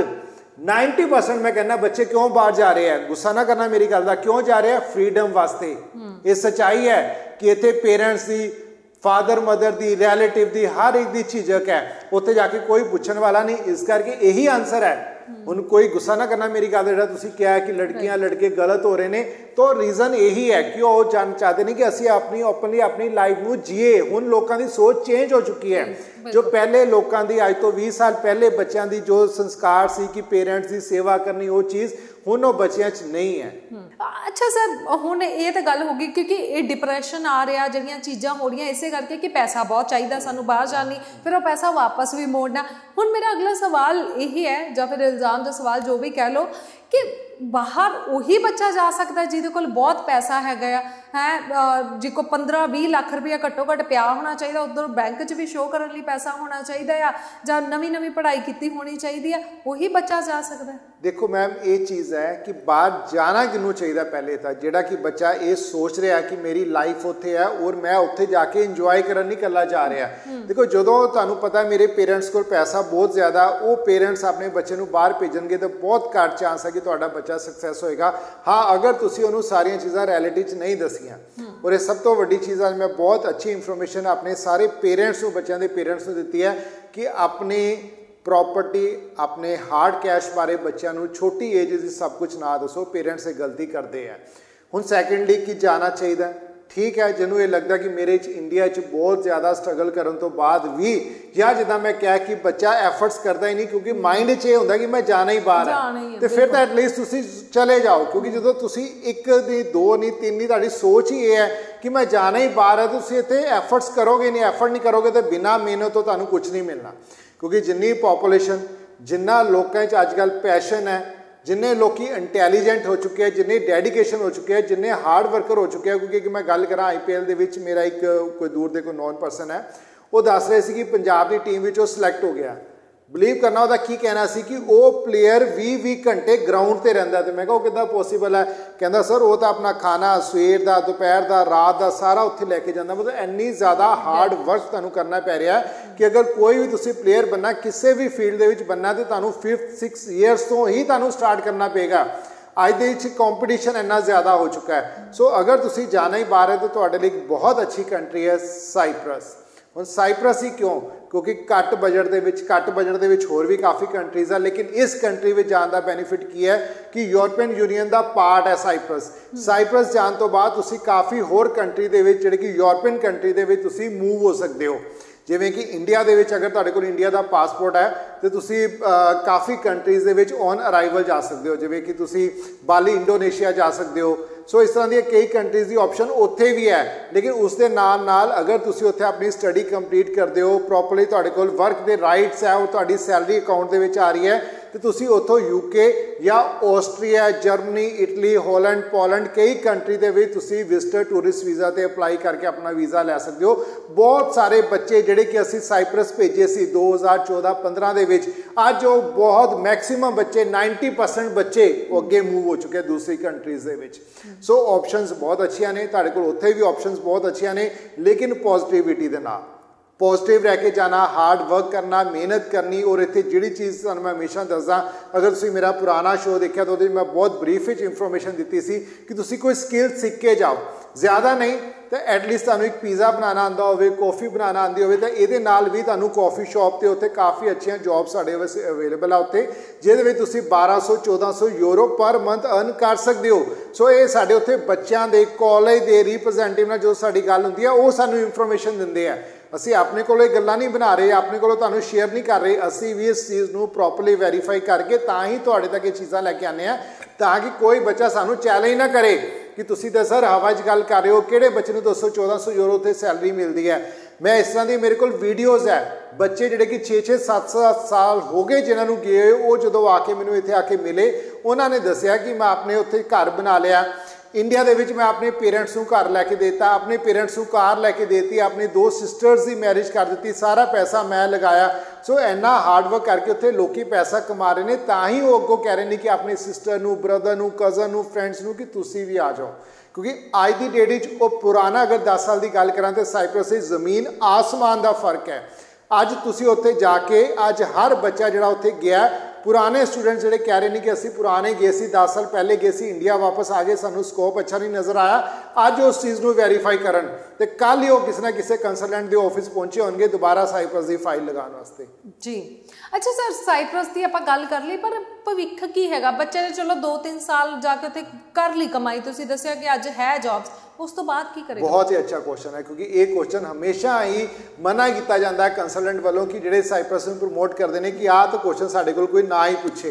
90% ਮੈਂ ਕਹਿੰਦਾ ਬੱਚੇ ਕਿਉਂ ਬਾਹਰ ਜਾ ਰਹੇ ਆ, ਗੁੱਸਾ ਨਾ ਕਰਨਾ ਮੇਰੀ ਗੱਲ ਦਾ, ਕਿਉਂ ਜਾ ਰਹੇ ਆ? ਫਰੀडम ਵਾਸਤੇ। ਇਹ ਸੱਚਾਈ ਹੈ ਕਿ ਇੱਥੇ ਪੇਰੈਂਟਸ ਦੀ, ਫਾਦਰ ਮਦਰ ਦੀ, ਰਿਲੇਟਿਵ ਦੀ, ਹਰ ਇੱਕ ਦੀ ਝਿਜਕ ਹੈ, ਉੱਥੇ ਜਾ ਕੇ ਕੋਈ ਪੁੱਛਣ ਵਾਲਾ ਨਹੀਂ। ਇਸ ਕਰਕੇ ਇਹੀ ਆਨਸਰ ਹੈ। ਹੁਣ ਕੋਈ ਗੁੱਸਾ ਨਾ ਕਰਨਾ ਮੇਰੀ ਗੱਲ, ਜਿਹੜਾ ਤੁਸੀਂ ਕਿਹਾ ਕਿ ਲੜਕੀਆਂ ਲੜਕੇ ਗਲਤ ਹੋ ਰਹੇ ਨੇ, ਤਾਂ ਰੀਜ਼ਨ ਇਹੀ ਹੈ ਕਿ ਉਹ ਚਾਹते नहीं कि ਅਸੀਂ ਆਪਣੀ ਓਪਨਲੀ ਆਪਣੀ ਲਾਈਫ ਨੂੰ ਜੀਏ। ਹੁਣ ਲੋਕਾਂ ਦੀ ਸੋਚ ਚੇਂਜ ਹੋ ਚੁੱਕੀ ਹੈ। ਜੋ ਪਹਿਲੇ ਲੋਕਾਂ ਦੀ ਅੱਜ ਤੋਂ 20 ਸਾਲ ਪਹਿਲੇ ਬੱਚਿਆਂ ਦੀ ਜੋ ਸੰਸਕਾਰ ਸੀ ਕਿ ਪੇਰੈਂਟਸ ਦੀ ਸੇਵਾ ਕਰਨੀ, ਉਹ ਚੀਜ਼ ਹੁਣ ਉਹ ਬੱਚਿਆਂ 'ਚ ਨਹੀਂ ਹੈ।
ਅੱਛਾ ਸਰ, ਹੁਣ ਇਹ ਤਾਂ ਗੱਲ ਹੋ ਗਈ ਕਿਉਂਕਿ ਇਹ ਡਿਪਰੈਸ਼ਨ ਆ ਰਿਹਾ, ਜਿਹੜੀਆਂ ਚੀਜ਼ਾਂ ਹੋ ਰਹੀਆਂ ਇਸੇ ਕਰਕੇ ਕਿ ਪੈਸਾ ਬਹੁਤ ਚਾਹੀਦਾ ਸਾਨੂੰ ਬਾਹਰ ਜਾਣ ਲਈ, ਫਿਰ ਉਹ ਪੈਸਾ ਵਾਪਸ ਵੀ ਮੋੜਨਾ। ਹੁਣ ਮੇਰਾ ਅਗਲਾ ਸਵਾਲ ਇਹ ਹੈ, ਜਾਂ ਫਿਰ ਇਲਜ਼ਾਮ ਦਾ ਸਵਾਲ ਜੋ ਵੀ ਕਹਿ ਲਓ, ਕਿ ਬਾਹਰ ਉਹੀ ਬੱਚਾ ਜਾ ਸਕਦਾ ਜਿਹਦੇ ਕੋਲ ਬਹੁਤ ਪੈਸਾ ਹੈਗਾ ਹੈ, ਜਿਹਦੇ ਕੋਲ 15-20 ਲੱਖ ਰੁਪਇਆ ਘੱਟੋ ਘੱਟ ਪਿਆ ਹੋਣਾ ਚਾਹੀਦਾ, ਉੱਧਰ ਬੈਂਕ 'ਚ ਵੀ ਸ਼ੋਅ ਕਰਨ ਲਈ ਪੈਸਾ ਹੋਣਾ ਚਾਹੀਦਾ ਆ, ਜਾਂ ਨਵੀਂ ਪੜ੍ਹਾਈ ਕੀਤੀ ਹੋਣੀ ਚਾਹੀਦੀ ਆ, ਉਹੀ ਬੱਚਾ ਜਾ ਸਕਦਾ।
ਦੇਖੋ ਮੈਮ, ਇਹ ਚੀਜ਼ ਹੈ ਕਿ ਬਾਹਰ ਜਾਣਾ ਕਿਹਨੂੰ ਚਾਹੀਦਾ? ਪਹਿਲੇ ਤਾਂ ਜਿਹੜਾ ਕਿ ਬੱਚਾ ਇਹ ਸੋਚ ਰਿਹਾ ਕਿ ਮੇਰੀ ਲਾਈਫ ਉੱਥੇ ਹੈ ਔਰ ਮੈਂ ਉੱਥੇ ਜਾ ਕੇ ਇੰਜੋਏ ਕਰਨ ਨਹੀਂ ਇਕੱਲਾ ਜਾ ਰਿਹਾ। ਦੇਖੋ, ਜਦੋਂ ਤੁਹਾਨੂੰ ਪਤਾ ਮੇਰੇ ਪੇਰੈਂਟਸ ਕੋਲ ਪੈਸਾ ਬਹੁਤ ਜ਼ਿਆਦਾ, ਉਹ ਪੇਰੈਂਟਸ ਆਪਣੇ ਬੱਚੇ ਨੂੰ ਬਾਹਰ ਭੇਜਣਗੇ ਤਾਂ ਬਹੁਤ ਘੱਟ ਚਾਂਸ ਹੈ ਕਿ ਤੁਹਾਡਾ ਬੱਚਾ ਸਕਸੈਸ ਹੋਏਗਾ। ਹਾਂ, ਅਗਰ ਤੁਸੀਂ ਉਹਨੂੰ ਸਾਰੀਆਂ ਚੀਜ਼ਾਂ ਰਿਐਲਿਟੀ 'ਚ ਨਹੀਂ ਦੱਸੀਆਂ। ਔਰ ਇਹ ਸਭ ਤੋਂ ਵੱਡੀ ਚੀਜ਼ ਅੱਜ ਮੈਂ ਬਹੁਤ ਅੱਛੀ ਇਨਫੋਰਮੇਸ਼ਨ ਆਪਣੇ ਸਾਰੇ ਪੇਰੈਂਟਸ ਨੂੰ, ਬੱਚਿਆਂ ਦੇ ਪੇਰੈਂਟਸ ਨੂੰ ਦਿੱਤੀ ਹੈ ਕਿ ਆਪਣੀ ਪ੍ਰੋਪਰਟੀ, ਆਪਣੇ ਹਾਰਡ ਕੈਸ਼ ਬਾਰੇ ਬੱਚਿਆਂ ਨੂੰ ਛੋਟੀ ਏਜ 'ਚ ਸਭ ਕੁਝ ਨਾ ਦੱਸੋ। ਪੇਰੈਂਟਸ ਇਹ ਗਲਤੀ ਕਰਦੇ ਆ। ਹੁਣ ਸੈਕੰਡਲੀ ਕਿ ਜਾਣਾ ਚਾਹੀਦਾ, ਠੀਕ ਹੈ, ਜਿਹਨੂੰ ਇਹ ਲੱਗਦਾ ਕਿ ਮੇਰੇ 'ਚ ਇੰਡੀਆ 'ਚ ਬਹੁਤ ਜ਼ਿਆਦਾ ਸਟਰਗਲ ਕਰਨ ਤੋਂ ਬਾਅਦ ਵੀ, ਜਾਂ ਜਿੱਦਾਂ ਮੈਂ ਕਿਹਾ ਕਿ ਬੱਚਾ ਐਫਰਟਸ ਕਰਦਾ ਹੀ ਨਹੀਂ ਕਿਉਂਕਿ ਮਾਈਂਡ 'ਚ ਇਹ ਹੁੰਦਾ ਕਿ ਮੈਂ ਜਾਣਾ ਹੀ ਬਾਹਰ ਹੈ, ਤੇ ਫਿਰ ਤਾਂ ਐਟਲੀਸਟ ਤੁਸੀਂ ਚਲੇ ਜਾਓ। ਕਿਉਂਕਿ ਜਦੋਂ ਤੁਸੀਂ 1 ਨਹੀਂ 2 ਨਹੀਂ 3 ਨਹੀਂ, ਤੁਹਾਡੀ ਸੋਚ ਹੀ ਇਹ ਹੈ ਕਿ ਮੈਂ ਜਾਣਾ ਹੀ ਬਾਹਰ ਹੈ, ਤੁਸੀਂ ਇੱਥੇ ਐਫਰਟਸ ਕਰੋਗੇ ਨਹੀਂ। ਐਫਰਟ ਨਹੀਂ ਕਰੋਗੇ ਤਾਂ ਬਿਨਾਂ ਮਿਹਨਤ ਤੋਂ ਤੁਹਾਨੂੰ ਕੁਝ ਨਹੀਂ ਮਿਲਣਾ। ਕਿਉਂਕਿ ਜਿੰਨੀ ਪਾਪੂਲੇਸ਼ਨ, ਜਿੰਨਾ ਲੋਕਾਂ 'ਚ ਅੱਜ ਕੱਲ੍ਹ ਪੈਸ਼ਨ ਹੈ, ਜਿੰਨੇ ਲੋਕੀ ਇੰਟੈਲੀਜੈਂਟ ਹੋ ਚੁੱਕੇ ਹੈ, ਜਿੰਨੇ ਡੈਡੀਕੇਸ਼ਨ ਹੋ ਚੁੱਕੇ ਹੈ, ਜਿੰਨੇ ਹਾਰਡ ਵਰਕਰ ਹੋ ਚੁੱਕੇ ਹੈ। ਕਿਉਂਕਿ ਮੈਂ ਗੱਲ ਕਰਾਂ IPL ਦੇ ਵਿੱਚ, ਮੇਰਾ ਇੱਕ ਕੋਈ ਦੂਰ ਦੇ ਕੋਈ ਨੋਨ ਪਰਸਨ ਹੈ, ਉਹ ਦੱਸ ਰਹੇ ਸੀ ਕਿ ਪੰਜਾਬ ਦੀ ਟੀਮ ਵਿੱਚ ਉਹ ਸਿਲੈਕਟ ਹੋ ਗਿਆ। ਬਿਲੀਵ ਕਰਨਾ, ਉਹਦਾ ਕੀ ਕਹਿਣਾ ਸੀ ਕਿ ਉਹ ਪਲੇਅਰ 20-20 ਘੰਟੇ ਗਰਾਊਂਡ 'ਤੇ ਰਹਿੰਦਾ। ਤੇ ਮੈਂ ਕਿਹਾ ਉਹ ਕਿੱਦਾਂ ਪੋਸੀਬਲ ਹੈ? ਕਹਿੰਦਾ ਸਰ ਉਹ ਤਾਂ ਆਪਣਾ ਖਾਣਾ ਸਵੇਰ ਦਾ, ਦੁਪਹਿਰ ਦਾ, ਰਾਤ ਦਾ ਸਾਰਾ ਉੱਥੇ ਲੈ ਕੇ ਜਾਂਦਾ। ਮਤਲਬ ਇੰਨੀ ਜ਼ਿਆਦਾ ਹਾਰਡ ਵਰਕ ਤੁਹਾਨੂੰ ਕਰਨਾ ਪੈ ਰਿਹਾ ਕਿ ਅਗਰ ਕੋਈ ਵੀ ਤੁਸੀਂ ਪਲੇਅਰ ਬਣਨਾ, ਕਿਸੇ ਵੀ ਫੀਲਡ ਦੇ ਵਿੱਚ ਬਣਨਾ, ਤੇ ਤੁਹਾਨੂੰ 5-6 ਈਅਰਸ ਤੋਂ ਹੀ ਤੁਹਾਨੂੰ ਸਟਾਰਟ ਕਰਨਾ ਪਏਗਾ। ਅੱਜ ਦੇ ਵਿੱਚ ਕੰਪੀਟੀਸ਼ਨ ਇੰਨਾ ਜ਼ਿਆਦਾ ਹੋ ਚੁੱਕਾ ਹੈ। ਸੋ ਅਗਰ ਤੁਸੀਂ ਜਾਣਾ ਹੀ ਬਾਹਰ ਹੈ ਤਾਂ ਤੁਹਾਡੇ ਲਈ ਇੱਕ ਬਹੁਤ ਅੱਛੀ ਕੰਟਰੀ ਹੈ ਸਾਈਪ੍ਰਸ। ਹੁਣ ਸਾਈਪ੍ਰਸ ਹੀ ਕਿਉਂ? ਕਿਉਂਕਿ ਘੱਟ ਬਜਟ ਦੇ ਵਿੱਚ ਹੋਰ ਵੀ ਕਾਫੀ ਕੰਟਰੀਜ਼ ਆ, ਲੇਕਿਨ ਇਸ ਕੰਟਰੀ ਵਿੱਚ ਜਾਣ ਦਾ ਬੈਨੀਫਿਟ ਕੀ ਹੈ ਕਿ ਯੂਰਪੀਅਨ ਯੂਨੀਅਨ ਦਾ ਪਾਰਟ ਹੈ ਸਾਈਪ੍ਰਸ। ਸਾਈਪ੍ਰਸ ਜਾਣ ਤੋਂ ਬਾਅਦ ਤੁਸੀਂ ਕਾਫੀ ਹੋਰ ਕੰਟਰੀ ਦੇ ਵਿੱਚ, ਜਿਹੜੇ ਕਿ ਯੂਰਪੀਅਨ ਕੰਟਰੀ ਦੇ ਵਿੱਚ ਤੁਸੀਂ ਮੂਵ ਹੋ ਸਕਦੇ ਹੋ। ਜਿਵੇਂ ਕਿ ਇੰਡੀਆ ਦੇ ਵਿੱਚ ਅਗਰ ਤੁਹਾਡੇ ਕੋਲ ਇੰਡੀਆ ਦਾ ਪਾਸਪੋਰਟ ਹੈ ਤੇ ਤੁਸੀਂ ਕਾਫੀ ਕੰਟਰੀਜ਼ ਦੇ ਵਿੱਚ ਔਨ ਅਰਾਈਵਲ ਜਾ ਸਕਦੇ ਹੋ। ਜਿਵੇਂ ਕਿ ਤੁਸੀਂ ਬਾਲੀ, ਇੰਡੋਨੇਸ਼ੀਆ ਜਾ ਸਕਦੇ ਹੋ। ਸੋ ਇਸ ਤਰ੍ਹਾਂ ਦੀਆਂ ਕਈ ਕੰਟਰੀਜ਼ ਦੀ ਆਪਸ਼ਨ ਉੱਥੇ ਵੀ ਹੈ। ਲੇਕਿਨ ਉਸ ਦੇ ਨਾਲ ਅਗਰ ਤੁਸੀਂ ਉੱਥੇ ਆਪਣੀ ਸਟੱਡੀ ਕੰਪਲੀਟ ਕਰਦੇ ਹੋ, ਪ੍ਰੋਪਰਲੀ ਤੁਹਾਡੇ ਕੋਲ ਵਰਕ ਦੇ ਰਾਈਟਸ ਹੈ, ਉਹ ਤੁਹਾਡੀ ਸੈਲਰੀ ਅਕਾਊਂਟ ਦੇ ਵਿੱਚ ਆ ਰਹੀ ਹੈ, ਤੇ ਤੁਸੀਂ ਉੱਥੋਂ UK ਜਾਂ Austria, Germany, Italy, Holland, Poland, ਕਈ ਕੰਟਰੀ ਦੇ ਵਿੱਚ ਤੁਸੀਂ ਵਿਜ਼ਟਰ ਟੂਰਿਸਟ ਵੀਜ਼ਾ 'ਤੇ ਅਪਲਾਈ ਕਰਕੇ ਆਪਣਾ ਵੀਜ਼ਾ ਲੈ ਸਕਦੇ ਹੋ। ਬਹੁਤ ਸਾਰੇ ਬੱਚੇ ਜਿਹੜੇ ਕਿ ਅਸੀਂ ਸਾਈਪ੍ਰਸ ਭੇਜੇ ਸੀ 2014-15 ਦੇ ਵਿੱਚ, ਅੱਜ ਉਹ ਬਹੁਤ ਮੈਕਸਿਮਮ ਬੱਚੇ 90% ਬੱਚੇ ਉਹ ਅੱਗੇ ਮੂਵ ਹੋ ਚੁੱਕੇ ਦੂਸਰੀ ਕੰਟਰੀਜ਼ ਦੇ ਵਿੱਚ। ਸੋ ਆਪਸ਼ਨਸ ਬਹੁਤ ਅੱਛੀਆਂ ਨੇ ਤੁਹਾਡੇ ਕੋਲ, ਉੱਥੇ ਵੀ ਆਪਸ਼ਨਸ ਬਹੁਤ ਅੱਛੀਆਂ ਨੇ, ਲੇਕਿਨ ਪੋਜ਼ਿਟਿਵਿਟੀ ਦੇ ਨਾਲ। पॉजिटिव रह के जाना, हार्ड वर्क करना, मेहनत करनी। और इत्थे जिहड़ी चीज़ तुहानूं मैं हमेशा दसदा, अगर तुसीं मेरा पुराना शो देखिया तो उहदे मैं बहुत ब्रीफ विच इंफॉर्मेशन दित्ती सी कि तुसीं कोई स्किल सीख के जाओ, ज़्यादा नहीं तो एटलीस्ट तुहानूं एक पिज़्ज़ा बनाना आंदा होवे, कॉफ़ी बनाना आंदी होवे, तो इहदे नाल भी तुहानूं कॉफ़ी शॉप ते उत्थे काफ़ी अच्छियां जॉब साडे वास्ते अवेलेबल आ उत्थे, जिहदे विच तुसीं 1200-1400 यूरो पर मंथ अर्न कर सकदे हो। सो ये साडे उत्थे बच्चों के कॉलेज के रिप्रजेंटेटिव नाल जो साडी गल हुंदी है वो सानूं इंफॉर्मेशन दिंदे आ। ਅਸੀਂ ਆਪਣੇ ਕੋਲੋਂ ਗੱਲਾਂ ਨਹੀਂ ਬਣਾ ਰਹੇ, ਆਪਣੇ ਕੋਲੋਂ ਤੁਹਾਨੂੰ ਸ਼ੇਅਰ ਨਹੀਂ ਕਰ ਰਹੇ, ਅਸੀਂ ਵੀ ਇਸ ਚੀਜ਼ ਨੂੰ ਪ੍ਰੋਪਰਲੀ ਵੈਰੀਫਾਈ ਕਰਕੇ ਤਾਂ ਹੀ ਤੁਹਾਡੇ ਤੱਕ ਇਹ ਚੀਜ਼ਾਂ ਲੈ ਕੇ ਆਉਂਦੇ ਆ, ਤਾਂ ਕਿ ਕੋਈ ਬੱਚਾ ਸਾਨੂੰ ਚੈਲੰਜ ਨਾ ਕਰੇ ਕਿ ਤੁਸੀਂ ਤਾਂ ਸਰ ਹਵਾ 'ਚ ਗੱਲ ਕਰ ਰਹੇ ਹੋ, ਕਿਹੜੇ ਬੱਚੇ ਨੂੰ 200-1400 ਯੂਰੋ ਤੇ ਸੈਲਰੀ ਮਿਲਦੀ ਹੈ। ਮੈਂ ਇਸ ਤਰ੍ਹਾਂ ਦੀ ਮੇਰੇ ਕੋਲ ਵੀਡੀਓਜ਼ ਹੈ, ਬੱਚੇ ਜਿਹੜੇ ਕਿ 6-6 7 ਸਾਲ ਹੋ ਗਏ ਜਿਨ੍ਹਾਂ ਨੂੰ ਗਏ, ਉਹ ਜਦੋਂ ਆ ਕੇ ਮੈਨੂੰ ਇੱਥੇ ਆ ਕੇ ਮਿਲੇ, ਉਹਨਾਂ ਨੇ ਦੱਸਿਆ ਕਿ ਮੈਂ ਆਪਣੇ ਉੱਥੇ ਘਰ ਬਣਾ ਲਿਆ इंडिया ਦੇ ਵਿੱਚ मैं अपने पेरेंट्स ਨੂੰ घर लैके देता, अपने पेरेंट्स ਨੂੰ कार लैके देती, अपनी 2 सिस्टर्स की मैरिज कर दी, सारा पैसा मैं लगाया। सो इन्ना हार्ड वर्क करके उत्थे लोग पैसा कमा रहे हैं, ਤਾਂ ही वो अगों कह रहे हैं कि अपनी सिस्टर ਨੂੰ, ब्रदर ਨੂੰ, कज़न ਨੂੰ, फ्रेंड्स ਨੂੰ कि तुसी भी आ जाओ। क्योंकि अज की डेट में वो पुराना अगर 10 साल की गल करा तो साइप्रस की ज़मीन आसमान का फर्क है। अज तुसी उत्थे जाके अज हर बच्चा जिहड़ा उत्थे गया, पुराने स्टूडेंट्स जिहड़े कह रहे हैं कि असीं पुराने गए सी, 10 साल पहले गए सी, इंडिया वापस आ गए, सानूं स्कोप अच्छा नहीं नज़र आया, अज उस चीज़ को वैरीफाई करन ते कल ही वो किसी ना किसी कंसलटेंट के ऑफिस पहुंचे होंगे दोबारा साइप्रस की फाइल लगाने वास्ते।
जी अच्छा सर, साइप्रस की आपां गल कर लई, पर भविख की हैगा? बच्चे ने चलो 2-3 साल जाके उत्थे कर ली कमाई, तुसीं दस्सिया कि अज है जॉब्स, उस तो बाद की करेगा? बहुत
ही अच्छा क्वेश्चन है, क्योंकि ये क्वेश्चन हमेशा ही मना किया जाता है कंसलटेंट वालों कि जिहड़े साइप्रस में प्रमोट करते हैं कि आह तो क्वेश्चन साडे कोल कोई ना ही पूछे।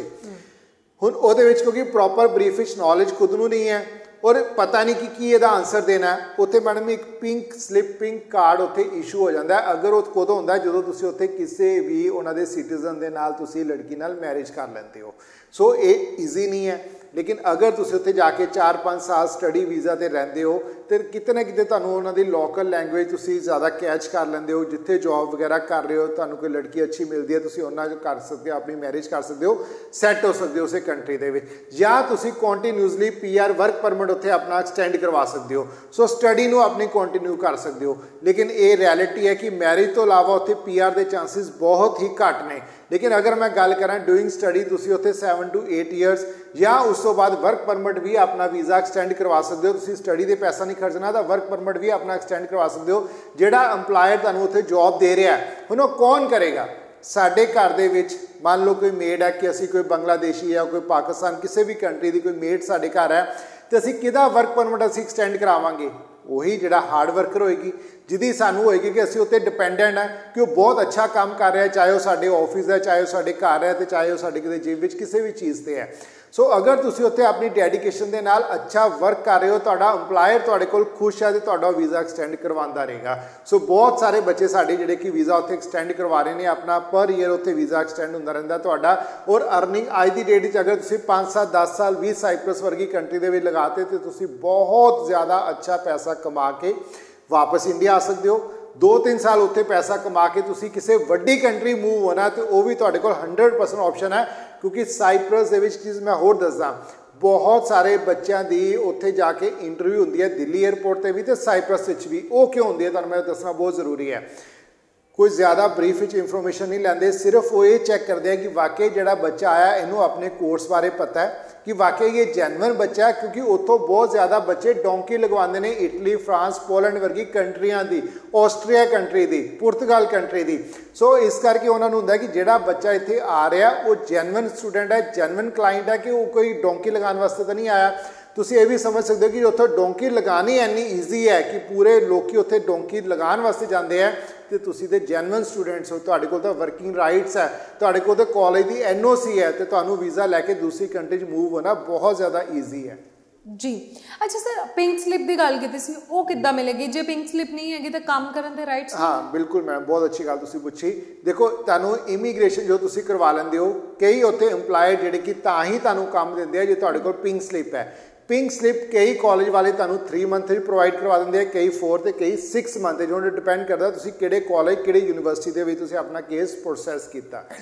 हुण उहदे विच क्योंकि प्रॉपर ब्रीफ विच नॉलेज खुद नूं नहीं है और पता नहीं कि इहदा आंसर देना है, उत्थे मैडम एक पिंक स्लिप, पिंक कार्ड उत्थे इशू हो जाता है। अगर वो कदों होंदा जदों तुसीं उत्थे किसी भी उन्हां दे सिटीजन दे नाल तुसीं लड़की नाल मैरिज कर लैंदे हो। सो ये ईजी नहीं है, लेकिन अगर तुसीं उत्थे जाके 4-5 साल स्टडी वीज़ा ते रहिंदे हो तो किते ना किते तुहानूं उन्हां दी लोकल लैंगुएज तुसीं ज़्यादा कैच कर लैंदे हो। जिथे जॉब वगैरह कर रहे हो, तुहानूं कोई लड़की अच्छी मिलती है, तुसीं उन्हां नाल कर सकते हो, अपनी मैरिज कर सकते हो, सैट हो सकते हो उस कंट्री दे विच, जां तुसीं कॉन्टीन्यूसली PR वर्क परमिट उत्थे अपना एक्सटेंड करवा सकते हो। सो स्टडी नूं अपनी कंटिन्यू कर सकते हो। लेकिन ये रियलिटी है कि मैरिज तो इलावा उत्थे PR के चांसिस बहुत ही घट ने। लेकिन अगर मैं गल करा डूइंग स्टडी, तुसीं उत्थे 7 to 8 ईयर्स या उस तो बाद वर्क परमिट भी अपना वीज़ा एक्सटेंड करवा सकते हो। तुसीं स्टडी दे पैसा नहीं खर्चना तो वर्क परमिट भी अपना एक्सटेंड करवा सकते हो। जिहड़ा अंपलायर तुहानूं उत्थे जॉब दे रहा है, हुण ओह कौन करेगा? साडे घर दे विच मान लो कोई मेड है कि असीं कोई बांग्लादेशी या कोई पाकिस्तान किसी भी कंट्री की कोई मेड साडे घर है, तो असीं किहदा वर्क परमिट असीं एक्सटेंड करावांगे? वही जिहड़ा हार्ड वर्कर होएगी, जिहदी सानूं होएगी कि असीं उत्ते डिपेंडेंट है कि वो बहुत अच्छा काम कर रहा है, चाहे वो साडे ऑफिस है, चाहे वो साडे घर है, तो चाहे वो साडे किते जिम विच किसी भी चीज़ ते है। सो अगर तुसीं उत्ते अपनी डेडिकेशन दे नाल अच्छा वर्क कर रहे हो, तुहाडा अंपलायर तुहाडे कोल खुश है तो तुहाडा वीज़ा एक्सटेंड करवांदा रहेगा। सो बहुत सारे बच्चे साडे जिहड़े कि वीज़ा उत्थे एक्सटेंड करवा रहे हैं, अपना पर ईयर उत्थे वीज़ा एक्सटेंड हुंदा रहिंदा तुहाडा। और अर्निंग अज दी डेट विच अगर तुसीं 5 साल 10 साल 20 साइप्रस वर्गी कंट्री दे विच लगाते तो तुसीं बहुत ज़्यादा अच्छा पैसा कमा के वापस इंडिया आ सकते हो। 2-3 साल उत्थे पैसा कमा के तुसीं किसी वड्डी कंट्री मूव होना तो वह भी तुहाडे कोल 100% ऑप्शन है। क्योंकि साइप्रस दे विच चीज़ मैं होर दसदा, बहुत सारे बच्चों की उत्थे जाके इंटरव्यू होंदी है दिल्ली एयरपोर्ट पर भी तो साइप्रस विच भी। वो क्यों होंदी है तुहानूं मैं दसना बहुत ज़रूरी है। कोई ज़्यादा ब्रीफ विच इंफॉर्मेशन नहीं लैंदे, सिर्फ वो ये चैक करते हैं कि वाकई जिहड़ा बच्चा आया इनू अपने कोर्स बारे पता है कि वाकई ये जेनवन बच्चा है। क्योंकि उत्थों बहुत ज़्यादा बच्चे डोंकी लगवाते हैं इटली, फ्रांस, पोलैंड वर्गी कंट्रियां दी, ऑस्ट्रेलिया कंट्री दी, पुर्तगाल कंट्री दी। सो इस करके उन्होंने होंदा कि जिहड़ा बच्चा इत्थे आ रहा वो जेनवन स्टूडेंट है, जेनवन क्लाइंट है, कि वो कोई डोंकी लगाने वास्ते तो नहीं आया। तुसीं ये भी समझ सकते हो कि उत्थे डोंकी लगानी इन्नी ईजी है कि पूरे लोग उत्थे डोंकी लगाने वास्ते जाते हैं तो तुसीं ते जेनवन स्टूडेंट्स हो, तुहाडे कोल तां वर्किंग राइट्स है, तुहाडे कोल तां कॉलेज की NOC है, तो तुहानूं वीज़ा लैके दूसरी कंट्री मूव होना बहुत ज़्यादा ईजी है।
जी अच्छा सर, पिंक स्लिप की गल की सी, वो किद्दां मिलेगी? जे पिंक स्लिप नहीं हैगी तो काम करन दे राइट्स?
हाँ बिल्कुल मैडम, बहुत अच्छी गल तुसीं पुछी। देखो तुहानूं इमीग्रेशन जो तुसीं करवा लैंदे हो, कई उत्थे इंपलायर जिहड़े कि तां ही तुहानूं काम दिंदे आ जे तुहाडे कोल पिंक स्लिप है। पिंक स्लिप कई कॉलेज वाले तुहानूं 3 मंथ भी प्रोवाइड करवा देंगे, कई 4 ते कई 6 मंथ, जो डिपेंड करता तुसीं किहड़े कॉलेज किहड़ी यूनिवर्सिटी दे विच तुसीं अपना केस प्रोसैस कीता।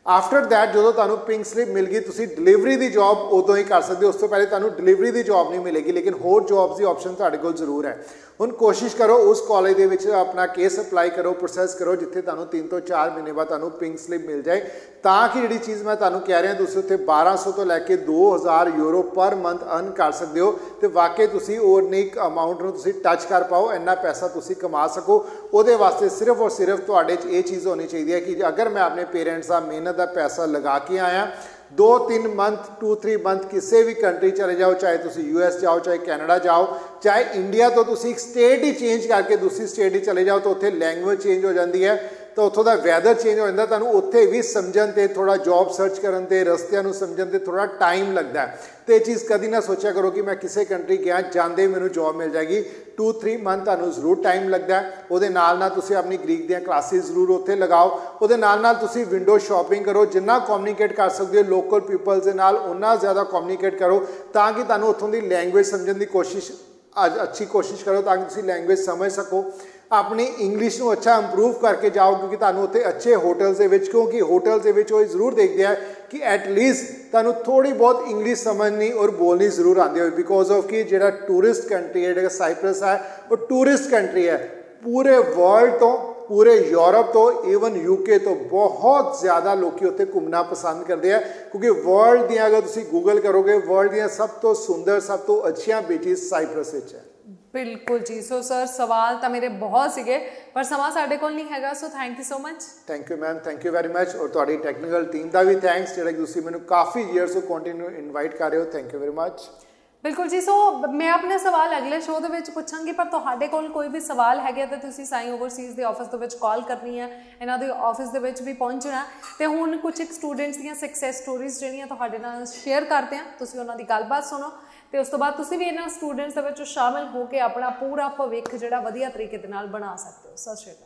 आफ्टर दैट जो तुहानू पिंक स्लिप मिल गई, तुसी डिलीवरी की जॉब उदों ही कर सकते हो, उस तो पहले तुहानू डिलीवरी की जॉब नहीं मिलेगी, लेकिन होर जॉब्स की ऑप्शन तुहाडे कोल जरूर है। हुण कोशिश करो उस कॉलेज दे विच अपना केस अप्लाई करो, प्रोसैस करो जिथे तुहानू 3 तो 4 महीने बाद तुहानू पिंक स्लिप मिल जाए, ताकि जिहड़ी चीज़ मैं तुहानू कह रहा तुसीं उत्थे 1200 तो लैके 2000 यूरो पर मंथ अर्न कर सकते हो, तो वाकई तुसीं उन्नी अमाउंट नूं तुसीं टच कर पाओ, इन्ना पैसा तुसीं कमा सको। उहदे वास्ते सिर्फ और सिर्फ तुहाडे च ये चीज़ होनी चाहिए कि अगर मैं अपने पेरेंट्स का मेहनत का पैसा लगा के आया, 2-3 मंथ 2-3 मंथ किसी भी कंट्री चले जाओ, चाहे तुसी US जाओ, चाहे कैनेडा जाओ, चाहे इंडिया तो तुसी एक स्टेट ही चेंज करके दूसरी स्टेट ही चले जाओ, तो उत्थे लैंग्वेज चेंज हो जाती है, तो उत्थों का वैदर चेंज हो जाता, तुहानू उत्थे भी समझन ते थोड़ा जॉब सर्च करन ते रस्तियां नू समझन ते थोड़ा टाइम लगता है। तो ये चीज़ कभी ना सोचा करो कि मैं किसी कंट्री गया जाते मैनू जॉब मिल जाएगी, 2-3 मंथ तुहानू जरूर टाइम लगता है। उहदे नाल नाल तुसी अपनी ग्रीक दी क्लासेस जरूर उत्थे लगाओ, उहदे नाल नाल तुसी विंडो शॉपिंग करो, जिन्ना कम्यूनीकेट कर सकते हो लोकल पीपल्स दे नाल उन्ना ज़्यादा कम्यूनीकेट करो, ताकि तुहानू उत्थों की लैंग्वेज समझने की कोशिश अच्छी कोशिश करो, ताकि तुसी लैंग्वेज समझ सको। अपनी इंग्लिश को अच्छा इंप्रूव करके जाओ, क्योंकि तुहानू उत्थे अच्छे होटल्स दे विच, क्योंकि होटल्स दे विच वो जरूर देखते हैं कि एटलीस्ट तुहानू थोड़ी बहुत इंग्लिश समझनी और बोलनी जरूर आती हो, बिकॉज ऑफ कि जो टूरिस्ट कंट्री है, साइप्रस है, वो टूरिस्ट कंट्री है। पूरे वर्ल्ड तो, पूरे यूरोप तो, इवन UK तो बहुत ज़्यादा लोग उत्थे घूमना पसंद करते हैं, क्योंकि वर्ल्ड दी अगर तुसी गूगल करोगे, वर्ल्ड दी सब तो सुंदर सब तो अच्छियां बीचेस साइप्रस विच है।
बिल्कुल जी। सो सर सवाल तो मेरे बहुत सीगे, पर समा साडे कोल नहीं हैगा, so thank you so much.
Thank you ma'am, thank you very much, और तुहाडी टैक्नीकल टीम का भी थैंक्स, जिहड़ा कि तुसी मैनूं काफ़ी ईयर्स तो कंटिन्यू इनवाइट कर रहे हो, थैंक यू वेरी मच।
बिल्कुल जी। सो मैं अपने सवाल अगले शो ਦੇ ਵਿੱਚ ਪੁੱਛਾਂਗੀ, ਪਰ ਤੁਹਾਡੇ ਕੋਲ ਕੋਈ ਵੀ ਸਵਾਲ ਹੈਗਾ ਤਾਂ ਤੁਸੀਂ ਸਾਈ ਓਵਰਸੀਜ਼ ਦੇ ਆਫਿਸ ਦੇ ਵਿੱਚ ਕਾਲ ਕਰਨੀ ਹੈ, ਇਹਨਾਂ ਦੇ ਆਫਿਸ ਦੇ ਵਿੱਚ ਵੀ ਪਹੁੰਚਣਾ। ਤੇ ਹੁਣ ਕੁਝ ਇੱਕ ਸਟੂਡੈਂਟਸ ਦੀਆਂ ਸਕਸੈਸ ਸਟੋਰੀਜ਼ ਜਿਹੜੀਆਂ ਤੁਹਾਡੇ ਨਾਲ ਸ਼ੇਅਰ ਕਰਦੇ ਆ, ਤੁਸੀਂ ਉਹਨਾਂ ਦੀ ਗੱਲਬਾਤ ਸੁਣੋ, ਤੇ ਉਸ ਤੋਂ ਬਾਅਦ ਤੁਸੀਂ ਵੀ ਇਹਨਾਂ ਸਟੂਡੈਂਟਸ ਦੇ ਵਿੱਚ ਸ਼ਾਮਿਲ ਹੋ ਕੇ ਆਪਣਾ ਪੂਰਾ ਭਵਿੱਖ ਜਿਹੜਾ ਵਧੀਆ ਤਰੀਕੇ ਦੇ ਨਾਲ ਬਣਾ ਸਕਦੇ ਹੋ। ਸਤਿ ਸ਼੍ਰੀ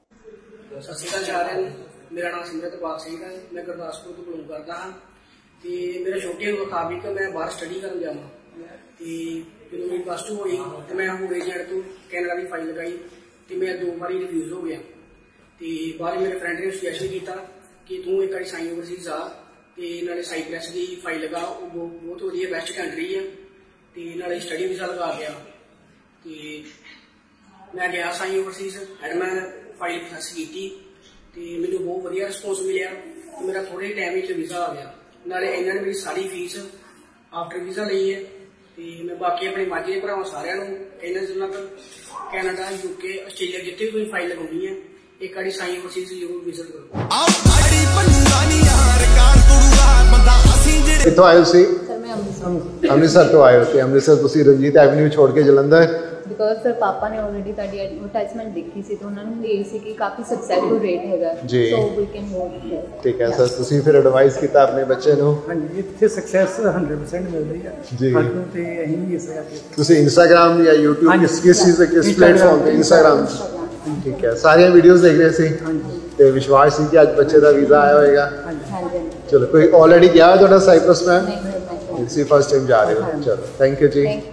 ਅਕਾਲ।
ਸਤਿ ਸ਼੍ਰੀ ਅਕਾਲ ਸਾਰਿਆਂ ਨੂੰ, ਮੇਰਾ ਨਾਮ ਸਿਮਰਤਪਾਲ ਸਿੰਘ ਹੈ, ਮੈਂ ਗੁਰਦਾਸਪੁਰ ਤੋਂ ਬਿਲੋਂਗ ਕਰਦਾ ਹਾਂ। ਤੇ ਮੇਰਾ ਛੋਟੇ ਹੁੰਦੇ ਖਾਬੀ ਕਿ ਮੈਂ ਬਾਹਰ ਸਟੱਡੀ ਕਰਨ ਜਾਵਾਂ, ਤੇ ਜਦੋਂ ਮੇਰੀ +2 ਹੋਈ ਤੇ ਮੈਂ ਹੁਣ ਏਜੰਟ ਤੋਂ ਕੈਨੇਡਾ ਦੀ ਫਾਈਲ ਲਗਾਈ, ਤੇ ਮੈਂ 2 ਵਾਰੀ ਰਿਫਿਊਜ਼ ਹੋ ਗਿਆ। ਤੇ ਬਾਅਦ ਮੇਰੇ ਫਰੈਂਡ ਨੇ ਸੁਜੈਸ਼ਨ ਕੀਤਾ ਕਿ ਤੂੰ ਇੱਕ ਵਾਰੀ ਸਾਈ ਓਵਰਸੀਜ਼ ਆ, ਤੇ ਨਾਲੇ ਸਾਈਪ੍ਰੈਸ ਦੀ ਫਾਈਲ ਲਗਾ, ਉਹ ਬਹੁਤ ਵਧੀਆ ਬੈਸਟ ਕੰਟਰੀ ਆ, ਤੇ ਨਾਲੇ ਸਟੱਡੀ ਵੀਜ਼ਾ ਲਗਾ ਗਿਆ। ਤੇ ਮੈਂ ਗਿਆ ਸਾਈ ਓਵਰਸੀਜ਼, ਐਂਡ ਮੈਂ ਫਾਈਲ ਪ੍ਰੋਸੈਸ ਕੀਤੀ, ਤੇ ਮੈਨੂੰ ਬਹੁਤ ਵਧੀਆ ਰਿਸਪੌਂਸ ਮਿਲਿਆ, ਤੇ ਮੇਰਾ ਥੋੜੇ ਟਾਈਮ ਵਿੱਚ ਵੀਜ਼ਾ ਆ ਗਿਆ। ਨਾਲੇ ਇਹਨਾਂ ਨੇ ਮੇਰੀ ਸਾਰੀ ਫੀਸ ਆਫਟਰ ਵੀਜ਼ਾ ਲਈ ਹੈ। ਤੇ ਮੈਂ ਬਾਕੀ ਆਪਣੇ ਮਾਝੇ ਦੇ ਭਰਾਵਾਂ ਸਾਰਿਆਂ ਨੂੰ ਕਹਿੰਦਾ, ਜਿਨ੍ਹਾਂ ਤੱਕ ਕੈਨੇਡਾ, UK, ਆਸਟ੍ਰੇਲੀਆ ਜਿੱਥੇ ਵੀ ਕੋਈ ਫਾਈਲ ਲਗਾਉਣੀ ਹੈ, ਇੱਕ ਵਾਰੀ ਸਾਈ ਓਵਰਸੀਜ਼ ਜ਼ਰੂਰ ਵਿਜ਼ਿਟ ਕਰੋ।
ਕਿੱਥੋਂ ਆਏ ਤੁਸੀਂ?
सर मैं अमृतसर
ਅੰਮ੍ਰਿਤਸਰ ਤੋਂ ਆਏ ਹੋ, ਤੇ ਅੰਮ੍ਰਿਤਸਰ ਤੁਸੀਂ ਰਣਜੀਤ ਐਵਨਿਊ ਛੋੜ ਕੇ ਜਲੰਧਰ?
बिकॉज सर पापा ने ऑलरेडी ਤੁਹਾਡੀ ਐਡਵਰਟਾਈਜ਼ਮੈਂਟ ਦੇਖੀ ਸੀ, ਤਾਂ ਉਹਨਾਂ ਨੂੰ ਇਹ ਸੀ ਕਿ ਕਾਫੀ ਸਕਸੈਸਫੁਲ ਰੇਟ ਹੈਗਾ,
ਜੀ।
So we can move.
ਠੀਕ ਹੈ ਸਰ, ਤੁਸੀਂ ਫਿਰ ਐਡਵਾਈਸ ਕੀਤਾ ਆਪਣੇ ਬੱਚੇ ਨੂੰ?
ਹਾਂਜੀ, ਇੱਥੇ ਸਕਸੈਸ 100% ਮਿਲ ਰਹੀ ਹੈ
ਜੀ।
ਸਾਨੂੰ, ਤੇ ਅਸੀਂ ਵੀ ਇਸ ਕਰਕੇ
ਤੁਸੀਂ ਇੰਸਟਾਗ੍ਰਾਮ ਜਾਂ YouTube
ਹਾਂਜੀ,
ਕਿਸ ਚੀਜ਼ ਤੇ, ਕਿਸ ਪਲੇਟਫਾਰਮ ਤੇ? ਇੰਸਟਾਗ੍ਰਾਮ। ਠੀਕ ਹੈ, ਸਾਰੀਆਂ ਵੀਡੀਓਜ਼ ਦੇਖ ਰਹੇ ਸੀ, ਤੇ ਵਿਸ਼ਵਾਸ ਸੀ ਕਿ ਅੱਜ ਬੱਚੇ ਦਾ ਵੀਜ਼ਾ ਆਇਆ ਹੋਏਗਾ।
ਹਾਂਜੀ।
ਚਲੋ, ਕੋਈ ਆਲਰੇਡੀ ਗਿਆ ਤੁਹਾਡਾ ਸਾਈਪ੍ਰਸ? ਮੈਮ
ਨਹੀਂ,
ਤੁਸੀਂ ਫਸਟ ਟਾਈਮ ਜਾ ਰਹੇ ਹੋ? ਚਲੋ, ਥੈਂਕ ਯੂ ਜੀ।